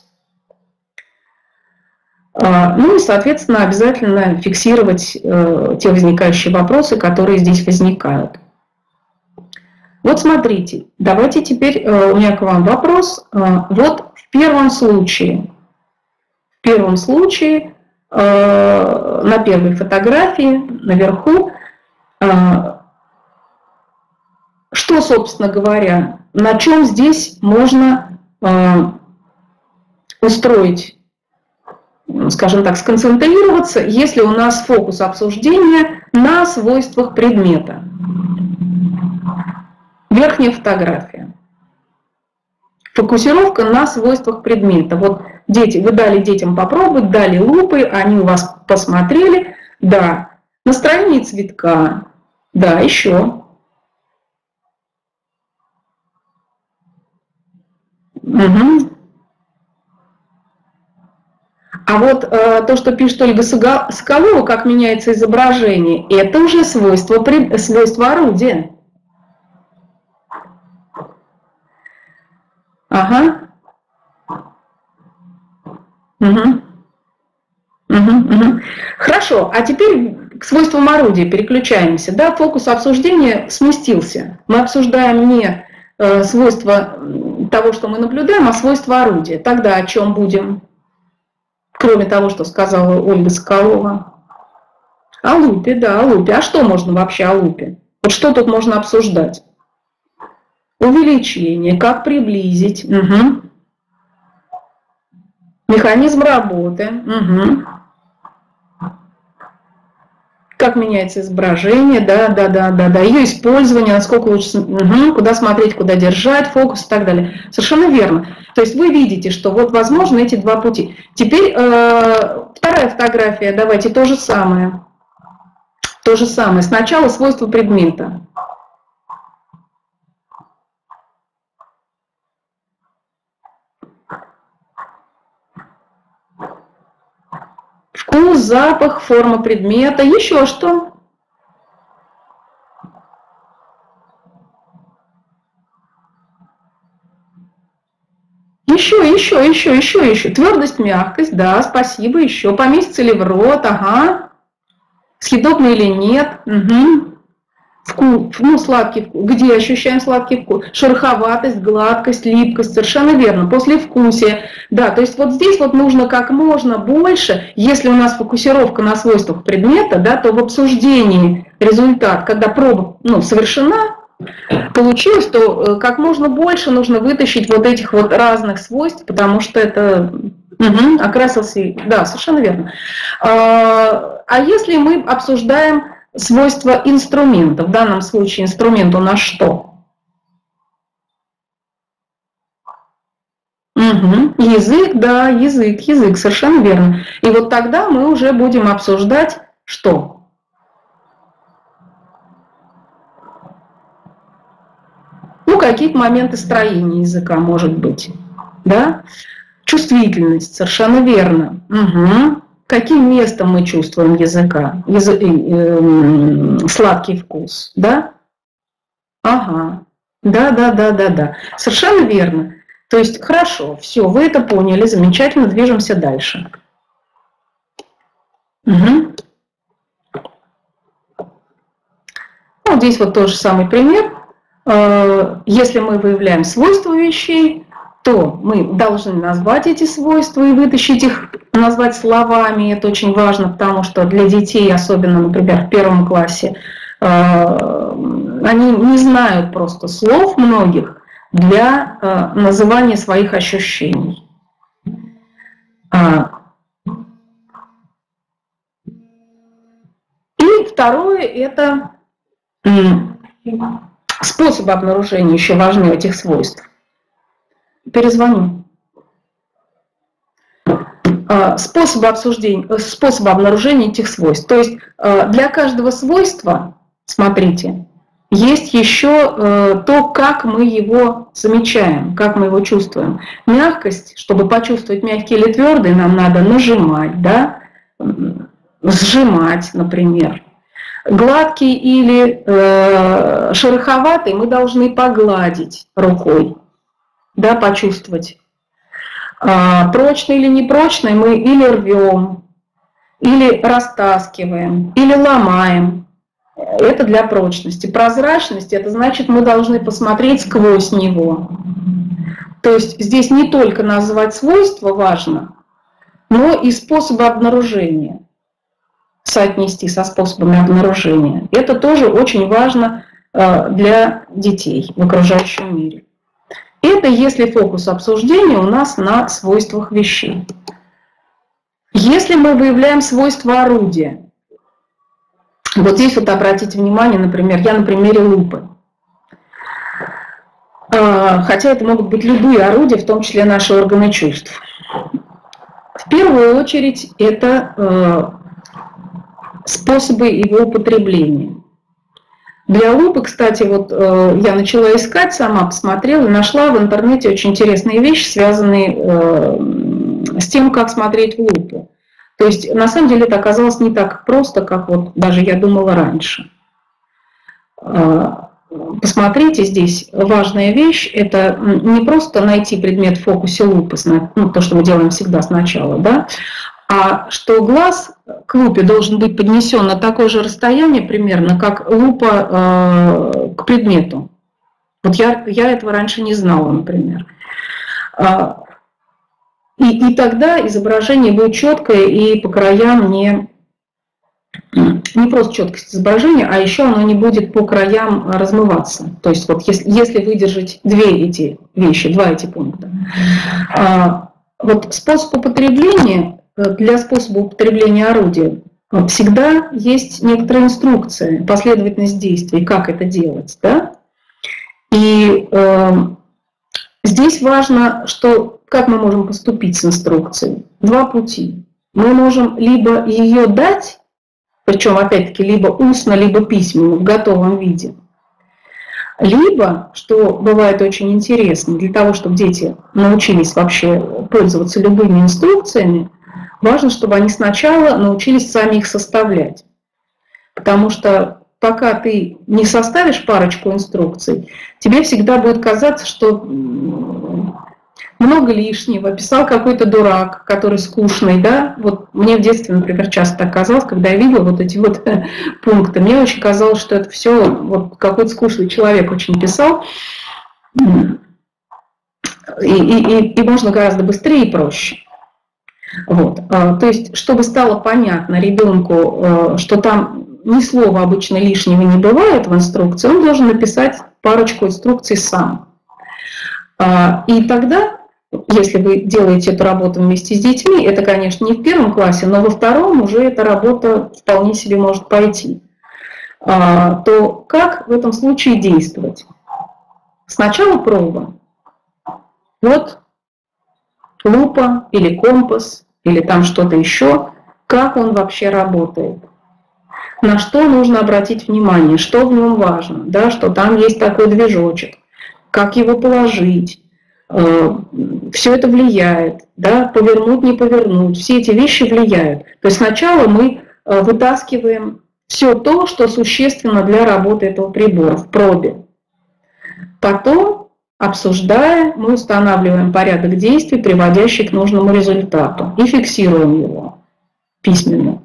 Ну и, соответственно, обязательно фиксировать те возникающие вопросы, которые здесь возникают. Вот смотрите, давайте теперь у меня к вам вопрос. Вот в первом случае, в первом случае на первой фотографии наверху, что, собственно говоря, на чем здесь можно устроить, скажем так, сконцентрироваться, если у нас фокус обсуждения на свойствах предмета. Верхняя фотография. Фокусировка на свойствах предмета. Вот дети, вы дали детям попробовать, дали лупы, они у вас посмотрели. Да, настроение цветка. Да, еще. Угу. А вот э, то, что пишет Ольга Соколова, как меняется изображение, это уже свойство, свойство орудия. Ага. Угу. Угу, угу. Хорошо, а теперь к свойствам орудия переключаемся. Да, фокус обсуждения сместился. Мы обсуждаем не э, свойства того, что мы наблюдаем, а свойства орудия. Тогда о чем будем? Кроме того, что сказала Ольга Соколова. О лупе, да, о лупе. А что можно вообще о лупе? Вот что тут можно обсуждать? Увеличение, как приблизить. Угу. Механизм работы. Угу. Как меняется изображение, да, да, да, да, да, ее использование, насколько лучше, угу, куда смотреть, куда держать, фокус и так далее. Совершенно верно. То есть вы видите, что вот возможны эти два пути. Теперь э, вторая фотография, давайте то же самое. То же самое. Сначала свойства предмета. Вкус, запах, форма предмета, еще что? Еще, еще, еще, еще, еще. Твердость, мягкость, да, спасибо, еще. Поместится ли в рот, ага. Съедобно или нет, угу. Вкус, ну, сладкий вкус. Где ощущаем сладкий вкус? Шероховатость, гладкость, липкость, совершенно верно. Послевкусие, да, то есть вот здесь вот нужно как можно больше, если у нас фокусировка на свойствах предмета, да, то в обсуждении результат, когда проба, ну, совершена, получилось, то как можно больше нужно вытащить вот этих вот разных свойств, потому что это угу, окрасился, да, совершенно верно. А, а если мы обсуждаем свойства инструмента, в данном случае инструмент у нас что? Угу. Язык, да, язык, язык, совершенно верно. И вот тогда мы уже будем обсуждать что? Ну, какие-то моменты строения языка, может быть, да? Чувствительность, совершенно верно. Угу. Каким местом мы чувствуем языка? Язы... Э, э, сладкий вкус, да? Ага. Да, да, да, да, да. Совершенно верно. То есть, хорошо, все, вы это поняли, замечательно, движемся дальше. Угу. Вот здесь вот тот же самый пример. Если мы выявляем свойства вещей, то мы должны назвать эти свойства и вытащить их, назвать словами. Это очень важно, потому что для детей, особенно, например, в первом классе, они не знают просто слов многих для называния своих ощущений. И второе – это Способы обнаружения еще важны этих свойств. Перезвоню. Способы, обсуждения, способы обнаружения этих свойств. То есть для каждого свойства, смотрите, есть еще то, как мы его замечаем, как мы его чувствуем. Мягкость, чтобы почувствовать мягкий или твердый, нам надо нажимать, да? Сжимать, например. Гладкий или э, шероховатый мы должны погладить рукой, да, почувствовать. А, прочный или непрочный мы или рвем, или растаскиваем, или ломаем. Это для прочности. Прозрачность – это значит, мы должны посмотреть сквозь него. То есть здесь не только назвать свойства важно, но и способы обнаружения соотнести со способами обнаружения. Это тоже очень важно для детей в окружающем мире. Это если фокус обсуждения у нас на свойствах вещей. Если мы выявляем свойства орудия, вот здесь вот обратите внимание, например, я на примере лупы. Хотя это могут быть любые орудия, в том числе наши органы чувств. В первую очередь это способы его употребления. Для лупы, кстати, вот я начала искать сама, посмотрела и нашла в интернете очень интересные вещи, связанные с тем, как смотреть в лупу. То есть, на самом деле, это оказалось не так просто, как вот даже я думала раньше. Посмотрите, здесь важная вещь – это не просто найти предмет в фокусе лупы, ну, то, что мы делаем всегда сначала, да, а что глаз к лупе должен быть поднесен на такое же расстояние примерно, как лупа э, к предмету. Вот я, я этого раньше не знала, например. И, и тогда изображение будет четкое и по краям не, не просто четкость изображения, а еще оно не будет по краям размываться. То есть вот если, если выдержать две эти вещи, два эти пункта. Вот способ употребления, для способа употребления орудия всегда есть некоторая инструкция, последовательность действий, как это делать. Да? И э, здесь важно, что как мы можем поступить с инструкцией. Два пути. Мы можем либо ее дать, причем опять-таки либо устно, либо письменно, в готовом виде. Либо, что бывает очень интересно, для того, чтобы дети научились вообще пользоваться любыми инструкциями, важно, чтобы они сначала научились сами их составлять. Потому что пока ты не составишь парочку инструкций, тебе всегда будет казаться, что много лишнего, писал какой-то дурак, который скучный, да, вот мне в детстве, например, часто так казалось, когда я видела вот эти вот пункты, мне очень казалось, что это все вот какой-то скучный человек очень писал, и, и, и, и можно гораздо быстрее и проще. Вот. То есть, чтобы стало понятно ребенку, что там ни слова обычно лишнего не бывает в инструкции, он должен написать парочку инструкций сам. И тогда, если вы делаете эту работу вместе с детьми, это, конечно, не в первом классе, но во втором уже эта работа вполне себе может пойти, то как в этом случае действовать? Сначала проба. Вот лупа или компас, или там что-то еще, как он вообще работает. На что нужно обратить внимание, что в нем важно, да, что там есть такой движочек, как его положить, все это влияет, да, повернуть, не повернуть, все эти вещи влияют. То есть сначала мы вытаскиваем все то, что существенно для работы этого прибора в пробе. Потом, обсуждая, мы устанавливаем порядок действий, приводящий к нужному результату, и фиксируем его письменно.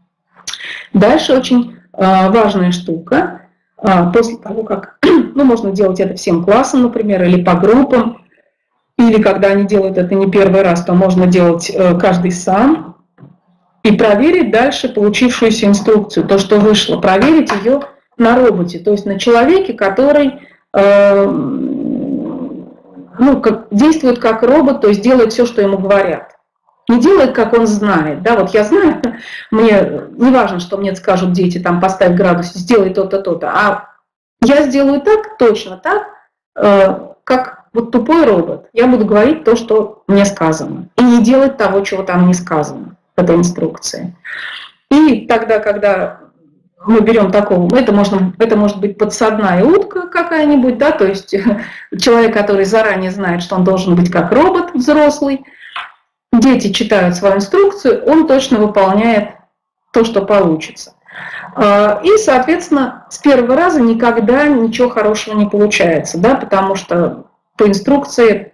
Дальше очень важная штука. После того, как, ну, можно делать это всем классам, например, или по группам, или когда они делают это не первый раз, то можно делать каждый сам, и проверить дальше получившуюся инструкцию, то, что вышло, проверить ее на роботе, то есть на человеке, который э, ну, как, действует как робот, то есть делает все, что ему говорят. Не делает, как он знает. Да, вот я знаю, мне не важно, что мне скажут дети, там, поставь градус, сделай то-то, то-то, а я сделаю так, точно так, как вот тупой робот. Я буду говорить то, что мне сказано, и не делать того, чего там не сказано в этой инструкции. И тогда, когда мы берем такого, это, можно, это может быть подсадная утка какая-нибудь, да, то есть человек, который заранее знает, что он должен быть как робот взрослый, дети читают свою инструкцию, он точно выполняет то, что получится. И, соответственно, с первого раза никогда ничего хорошего не получается, да, потому что по инструкции,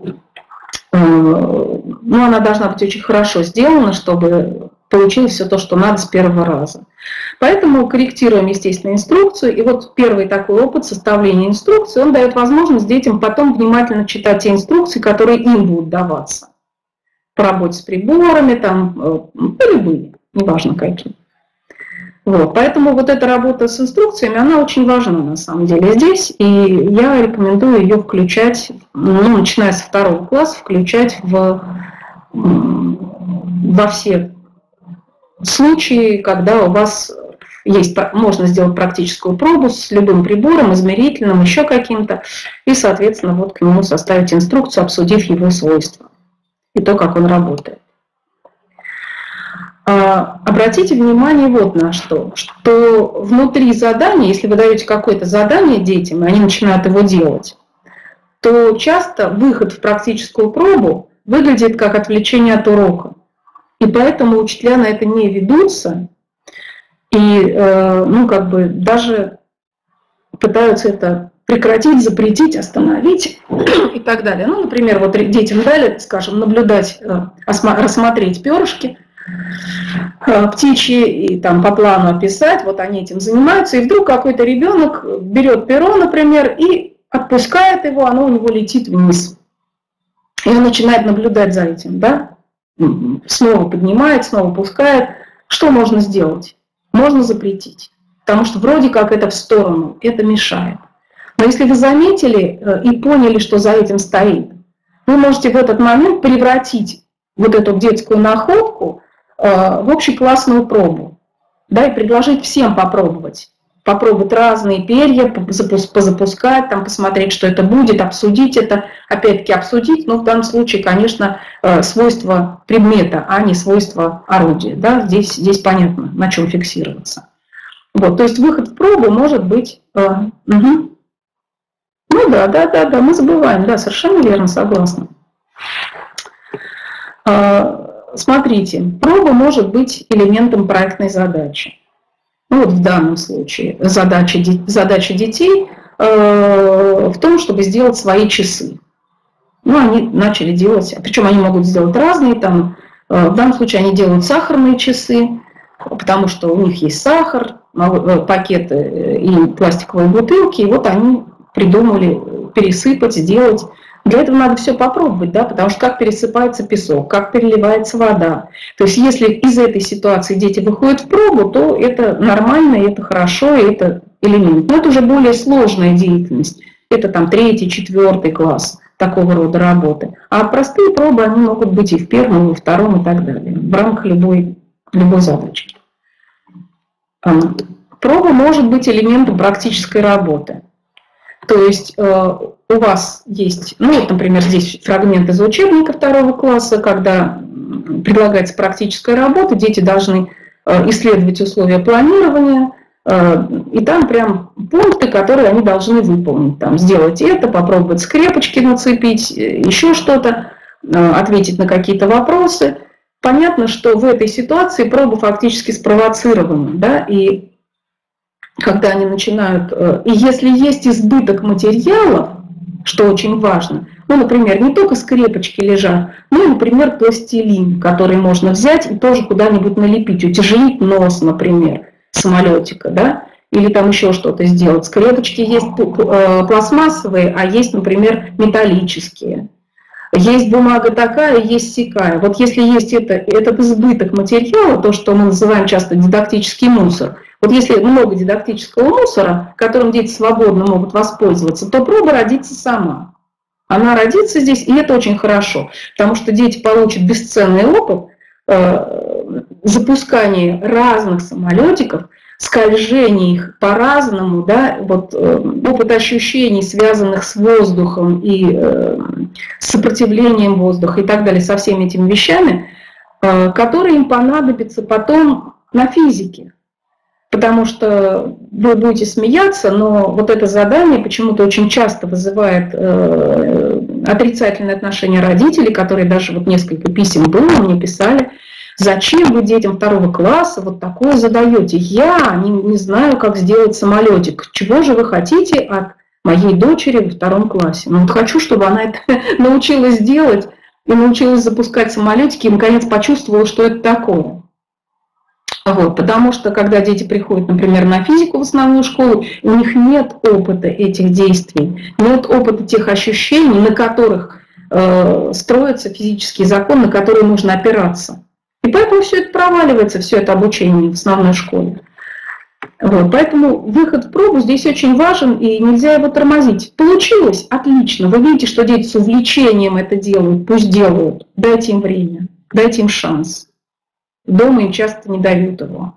ну, она должна быть очень хорошо сделана, чтобы получилось все то, что надо с первого раза. Поэтому корректируем, естественно, инструкцию. И вот первый такой опыт составления инструкции, он дает возможность детям потом внимательно читать те инструкции, которые им будут даваться. По работе с приборами, там, по любые, неважно какие. Вот, поэтому вот эта работа с инструкциями, она очень важна на самом деле здесь, и я рекомендую ее включать, ну, начиная со второго класса, включать в, во все случаи, когда у вас есть, можно сделать практическую пробу с любым прибором, измерительным, еще каким-то, и, соответственно, вот к нему составить инструкцию, обсудив его свойства и то, как он работает. Обратите внимание вот на что, что внутри задания, если вы даете какое-то задание детям, и они начинают его делать, то часто выход в практическую пробу выглядит как отвлечение от урока. И поэтому учителя на это не ведутся, и ну, как бы даже пытаются это прекратить, запретить, остановить и так далее. Ну, например, вот детям дали, скажем, наблюдать, рассмотреть перышки, птичьи, и там по плану описать, вот они этим занимаются, и вдруг какой-то ребенок берет перо, например, и отпускает его, оно у него летит вниз. И он начинает наблюдать за этим, да? Снова поднимает, снова пускает. Что можно сделать? Можно запретить, потому что вроде как это в сторону, это мешает. Но если вы заметили и поняли, что за этим стоит, вы можете в этот момент превратить вот эту детскую находку в общеклассную пробу, да, и предложить всем попробовать. Попробовать разные перья, позапускать, там, посмотреть, что это будет, обсудить это, опять-таки обсудить, но в данном случае, конечно, свойства предмета, а не свойства орудия. Да? Здесь, здесь понятно, на чем фиксироваться. Вот, то есть выход в пробу может быть... Э, угу. Ну да, да, да, да, мы забываем, да, совершенно верно, согласна. Э, смотрите, проба может быть элементом проектной задачи. Ну, вот в данном случае задача, задача детей э, в том, чтобы сделать свои часы. Ну, они начали делать, причем они могут сделать разные, там, э, в данном случае они делают сахарные часы, потому что у них есть сахар, пакеты и пластиковые бутылки, и вот они придумали пересыпать, сделать. Для этого надо все попробовать, да, потому что как пересыпается песок, как переливается вода. То есть если из этой ситуации дети выходят в пробу, то это нормально, это хорошо, и это элемент. Но это уже более сложная деятельность. Это там третий, четвертый класс такого рода работы. А простые пробы, они могут быть и в первом, и во втором, и так далее, в рамках любой, любой задачи. Проба может быть элементом практической работы. То есть у вас есть, ну вот, например, здесь фрагмент из учебника второго класса, когда предлагается практическая работа, дети должны исследовать условия планирования, и там прям пункты, которые они должны выполнить. Там, сделать это, попробовать скрепочки нацепить, еще что-то, ответить на какие-то вопросы. Понятно, что в этой ситуации проба фактически спровоцирована, да, и когда они начинают, и если есть избыток материалов, что очень важно, ну, например, не только скрепочки лежат, но и, например, пластилин, который можно взять и тоже куда-нибудь налепить, утяжелить нос, например, самолетика, да, или там еще что-то сделать. Скрепочки есть пластмассовые, а есть, например, металлические. Есть бумага такая, есть сякая. Вот если есть это, этот избыток материала, то, что мы называем часто дидактический мусор, вот если много дидактического мусора, которым дети свободно могут воспользоваться, то проба родится сама. Она родится здесь, и это очень хорошо, потому что дети получат бесценный опыт э, запускания разных самолетиков, скольжение их по-разному, да, вот, э, опыт ощущений, связанных с воздухом и э, сопротивлением воздуха и так далее, со всеми этими вещами, э, которые им понадобятся потом на физике. Потому что вы будете смеяться, но вот это задание почему-то очень часто вызывает э, отрицательное отношение родителей, которые даже вот несколько писем было, мне писали: зачем вы детям второго класса вот такое задаете? Я не, не знаю, как сделать самолетик. Чего же вы хотите от моей дочери во втором классе? Ну вот хочу, чтобы она это научилась делать и научилась запускать самолетики, и наконец почувствовала, что это такое. Вот, потому что, когда дети приходят, например, на физику в основную школу, у них нет опыта этих действий, нет опыта тех ощущений, на которых э, строится физический закон, на который нужно опираться. И поэтому все это проваливается, все это обучение в основной школе. Вот, поэтому выход в пробу здесь очень важен, и нельзя его тормозить. Получилось? Отлично. Вы видите, что дети с увлечением это делают, пусть делают. Дайте им время, дайте им шанс. Дома им часто не дают его.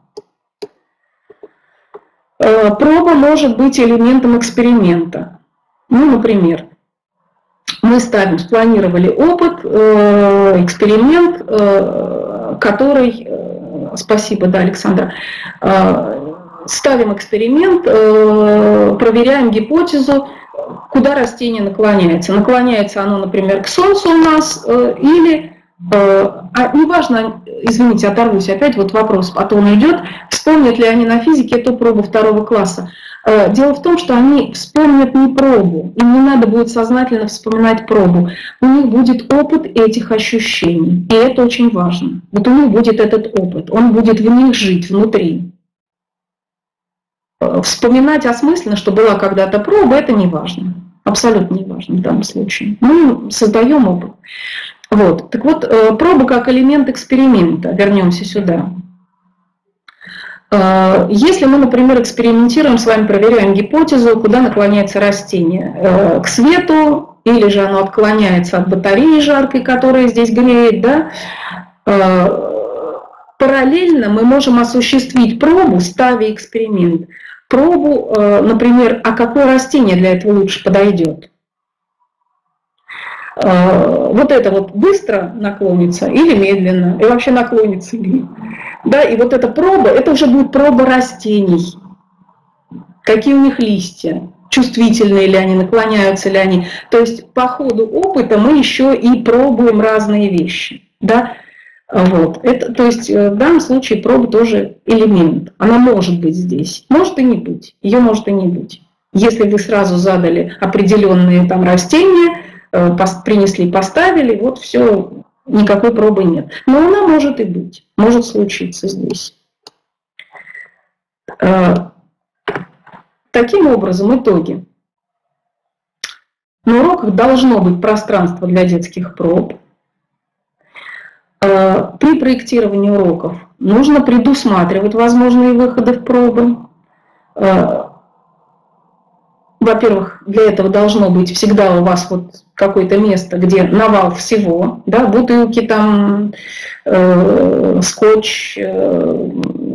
Проба может быть элементом эксперимента. Ну, например, мы ставим, спланировали опыт, эксперимент, который, спасибо, да, Александра, ставим эксперимент, проверяем гипотезу, куда растение наклоняется. Наклоняется оно, например, к Солнцу у нас или... А неважно, извините, оторвусь опять, вот вопрос, а то он идет, вспомнят ли они на физике эту пробу второго класса. Дело в том, что они вспомнят не пробу, им не надо будет сознательно вспоминать пробу, у них будет опыт этих ощущений, и это очень важно. Вот у них будет этот опыт, он будет в них жить, внутри. Вспоминать осмысленно, что была когда-то проба, это не важно, абсолютно не важно в данном случае. Мы создаем опыт. Вот. Так вот, проба как элемент эксперимента, вернемся сюда. Если мы, например, экспериментируем с вами, проверяем гипотезу, куда наклоняется растение, к свету, или же оно отклоняется от батареи жаркой, которая здесь греет, да? Параллельно мы можем осуществить пробу, ставя эксперимент. Пробу, например, а какое растение для этого лучше подойдет. Вот это вот быстро наклонится или медленно, и вообще наклонится ли. Да, и вот эта проба, это уже будет проба растений. Какие у них листья, чувствительные ли они, наклоняются ли они. То есть по ходу опыта мы еще и пробуем разные вещи. Да? Вот. Это, то есть в данном случае проба тоже элемент. Она может быть здесь, может и не быть. Ее может и не быть. Если вы сразу задали определенные там растения, принесли, поставили, вот все, никакой пробы нет. Но она может и быть, может случиться здесь. Таким образом, итоги. На уроках должно быть пространство для детских проб. При проектировании уроков нужно предусматривать возможные выходы в пробы. Во-первых, для этого должно быть всегда у вас вот какое-то место, где навал всего, да, бутылки, там, э, скотч, э,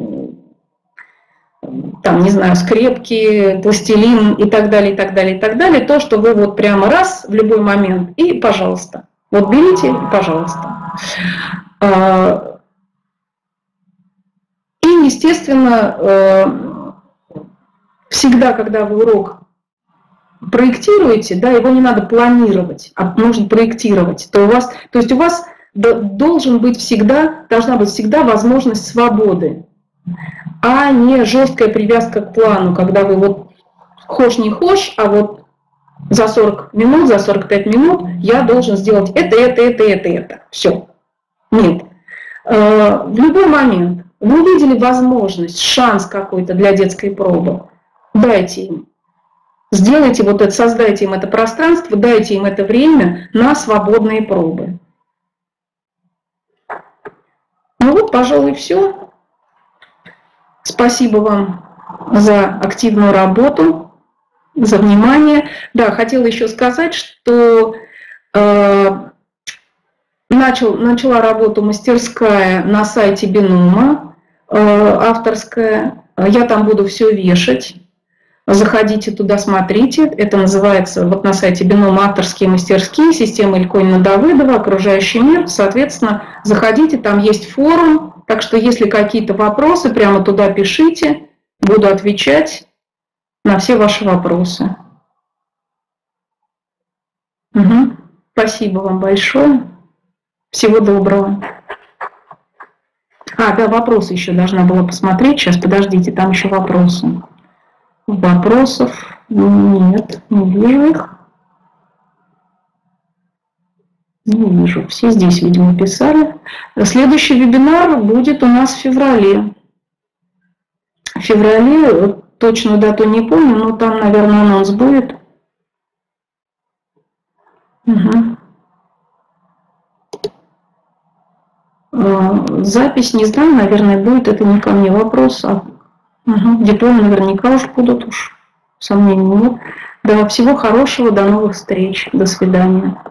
там, не знаю, скрепки, пластилин и так далее, и так далее, и так далее. То, что вы вот прямо раз в любой момент и, пожалуйста, вот берите, пожалуйста. И, естественно, всегда, когда вы урок проектируете, да, его не надо планировать, а нужно проектировать, то у вас, то есть у вас должен быть всегда, должна быть всегда возможность свободы, а не жесткая привязка к плану, когда вы вот хошь не хошь, а вот за сорок минут, за сорок пять минут я должен сделать это, это, это, это, это. Все. Нет. В любой момент вы увидели возможность, шанс какой-то для детской пробы, дайте им. Сделайте вот это, создайте им это пространство, дайте им это время на свободные пробы. Ну вот, пожалуй, все. Спасибо вам за активную работу, за внимание. Да, хотела еще сказать, что Начал, начала работу мастерская на сайте Бинома, авторская. Я там буду все вешать. Заходите туда, смотрите. Это называется вот на сайте Бинома авторские мастерские, система Ильконина-Давыдова, окружающий мир. Соответственно, заходите, там есть форум. Так что если какие-то вопросы, прямо туда пишите. Буду отвечать на все ваши вопросы. Угу. Спасибо вам большое. Всего доброго. А, да, вопросы еще должна была посмотреть. Сейчас, подождите, там еще вопросы. Вопросов нет, не вижу их. Не вижу. Все здесь, видимо, писали. Следующий вебинар будет у нас в феврале. В феврале, точную дату не помню, но там, наверное, анонс будет. Угу. Запись, не знаю, наверное, будет. Это не ко мне вопрос. А... Угу. Дипломы наверняка уж будут, уж сомнений нет. Да, всего хорошего, до новых встреч. До свидания.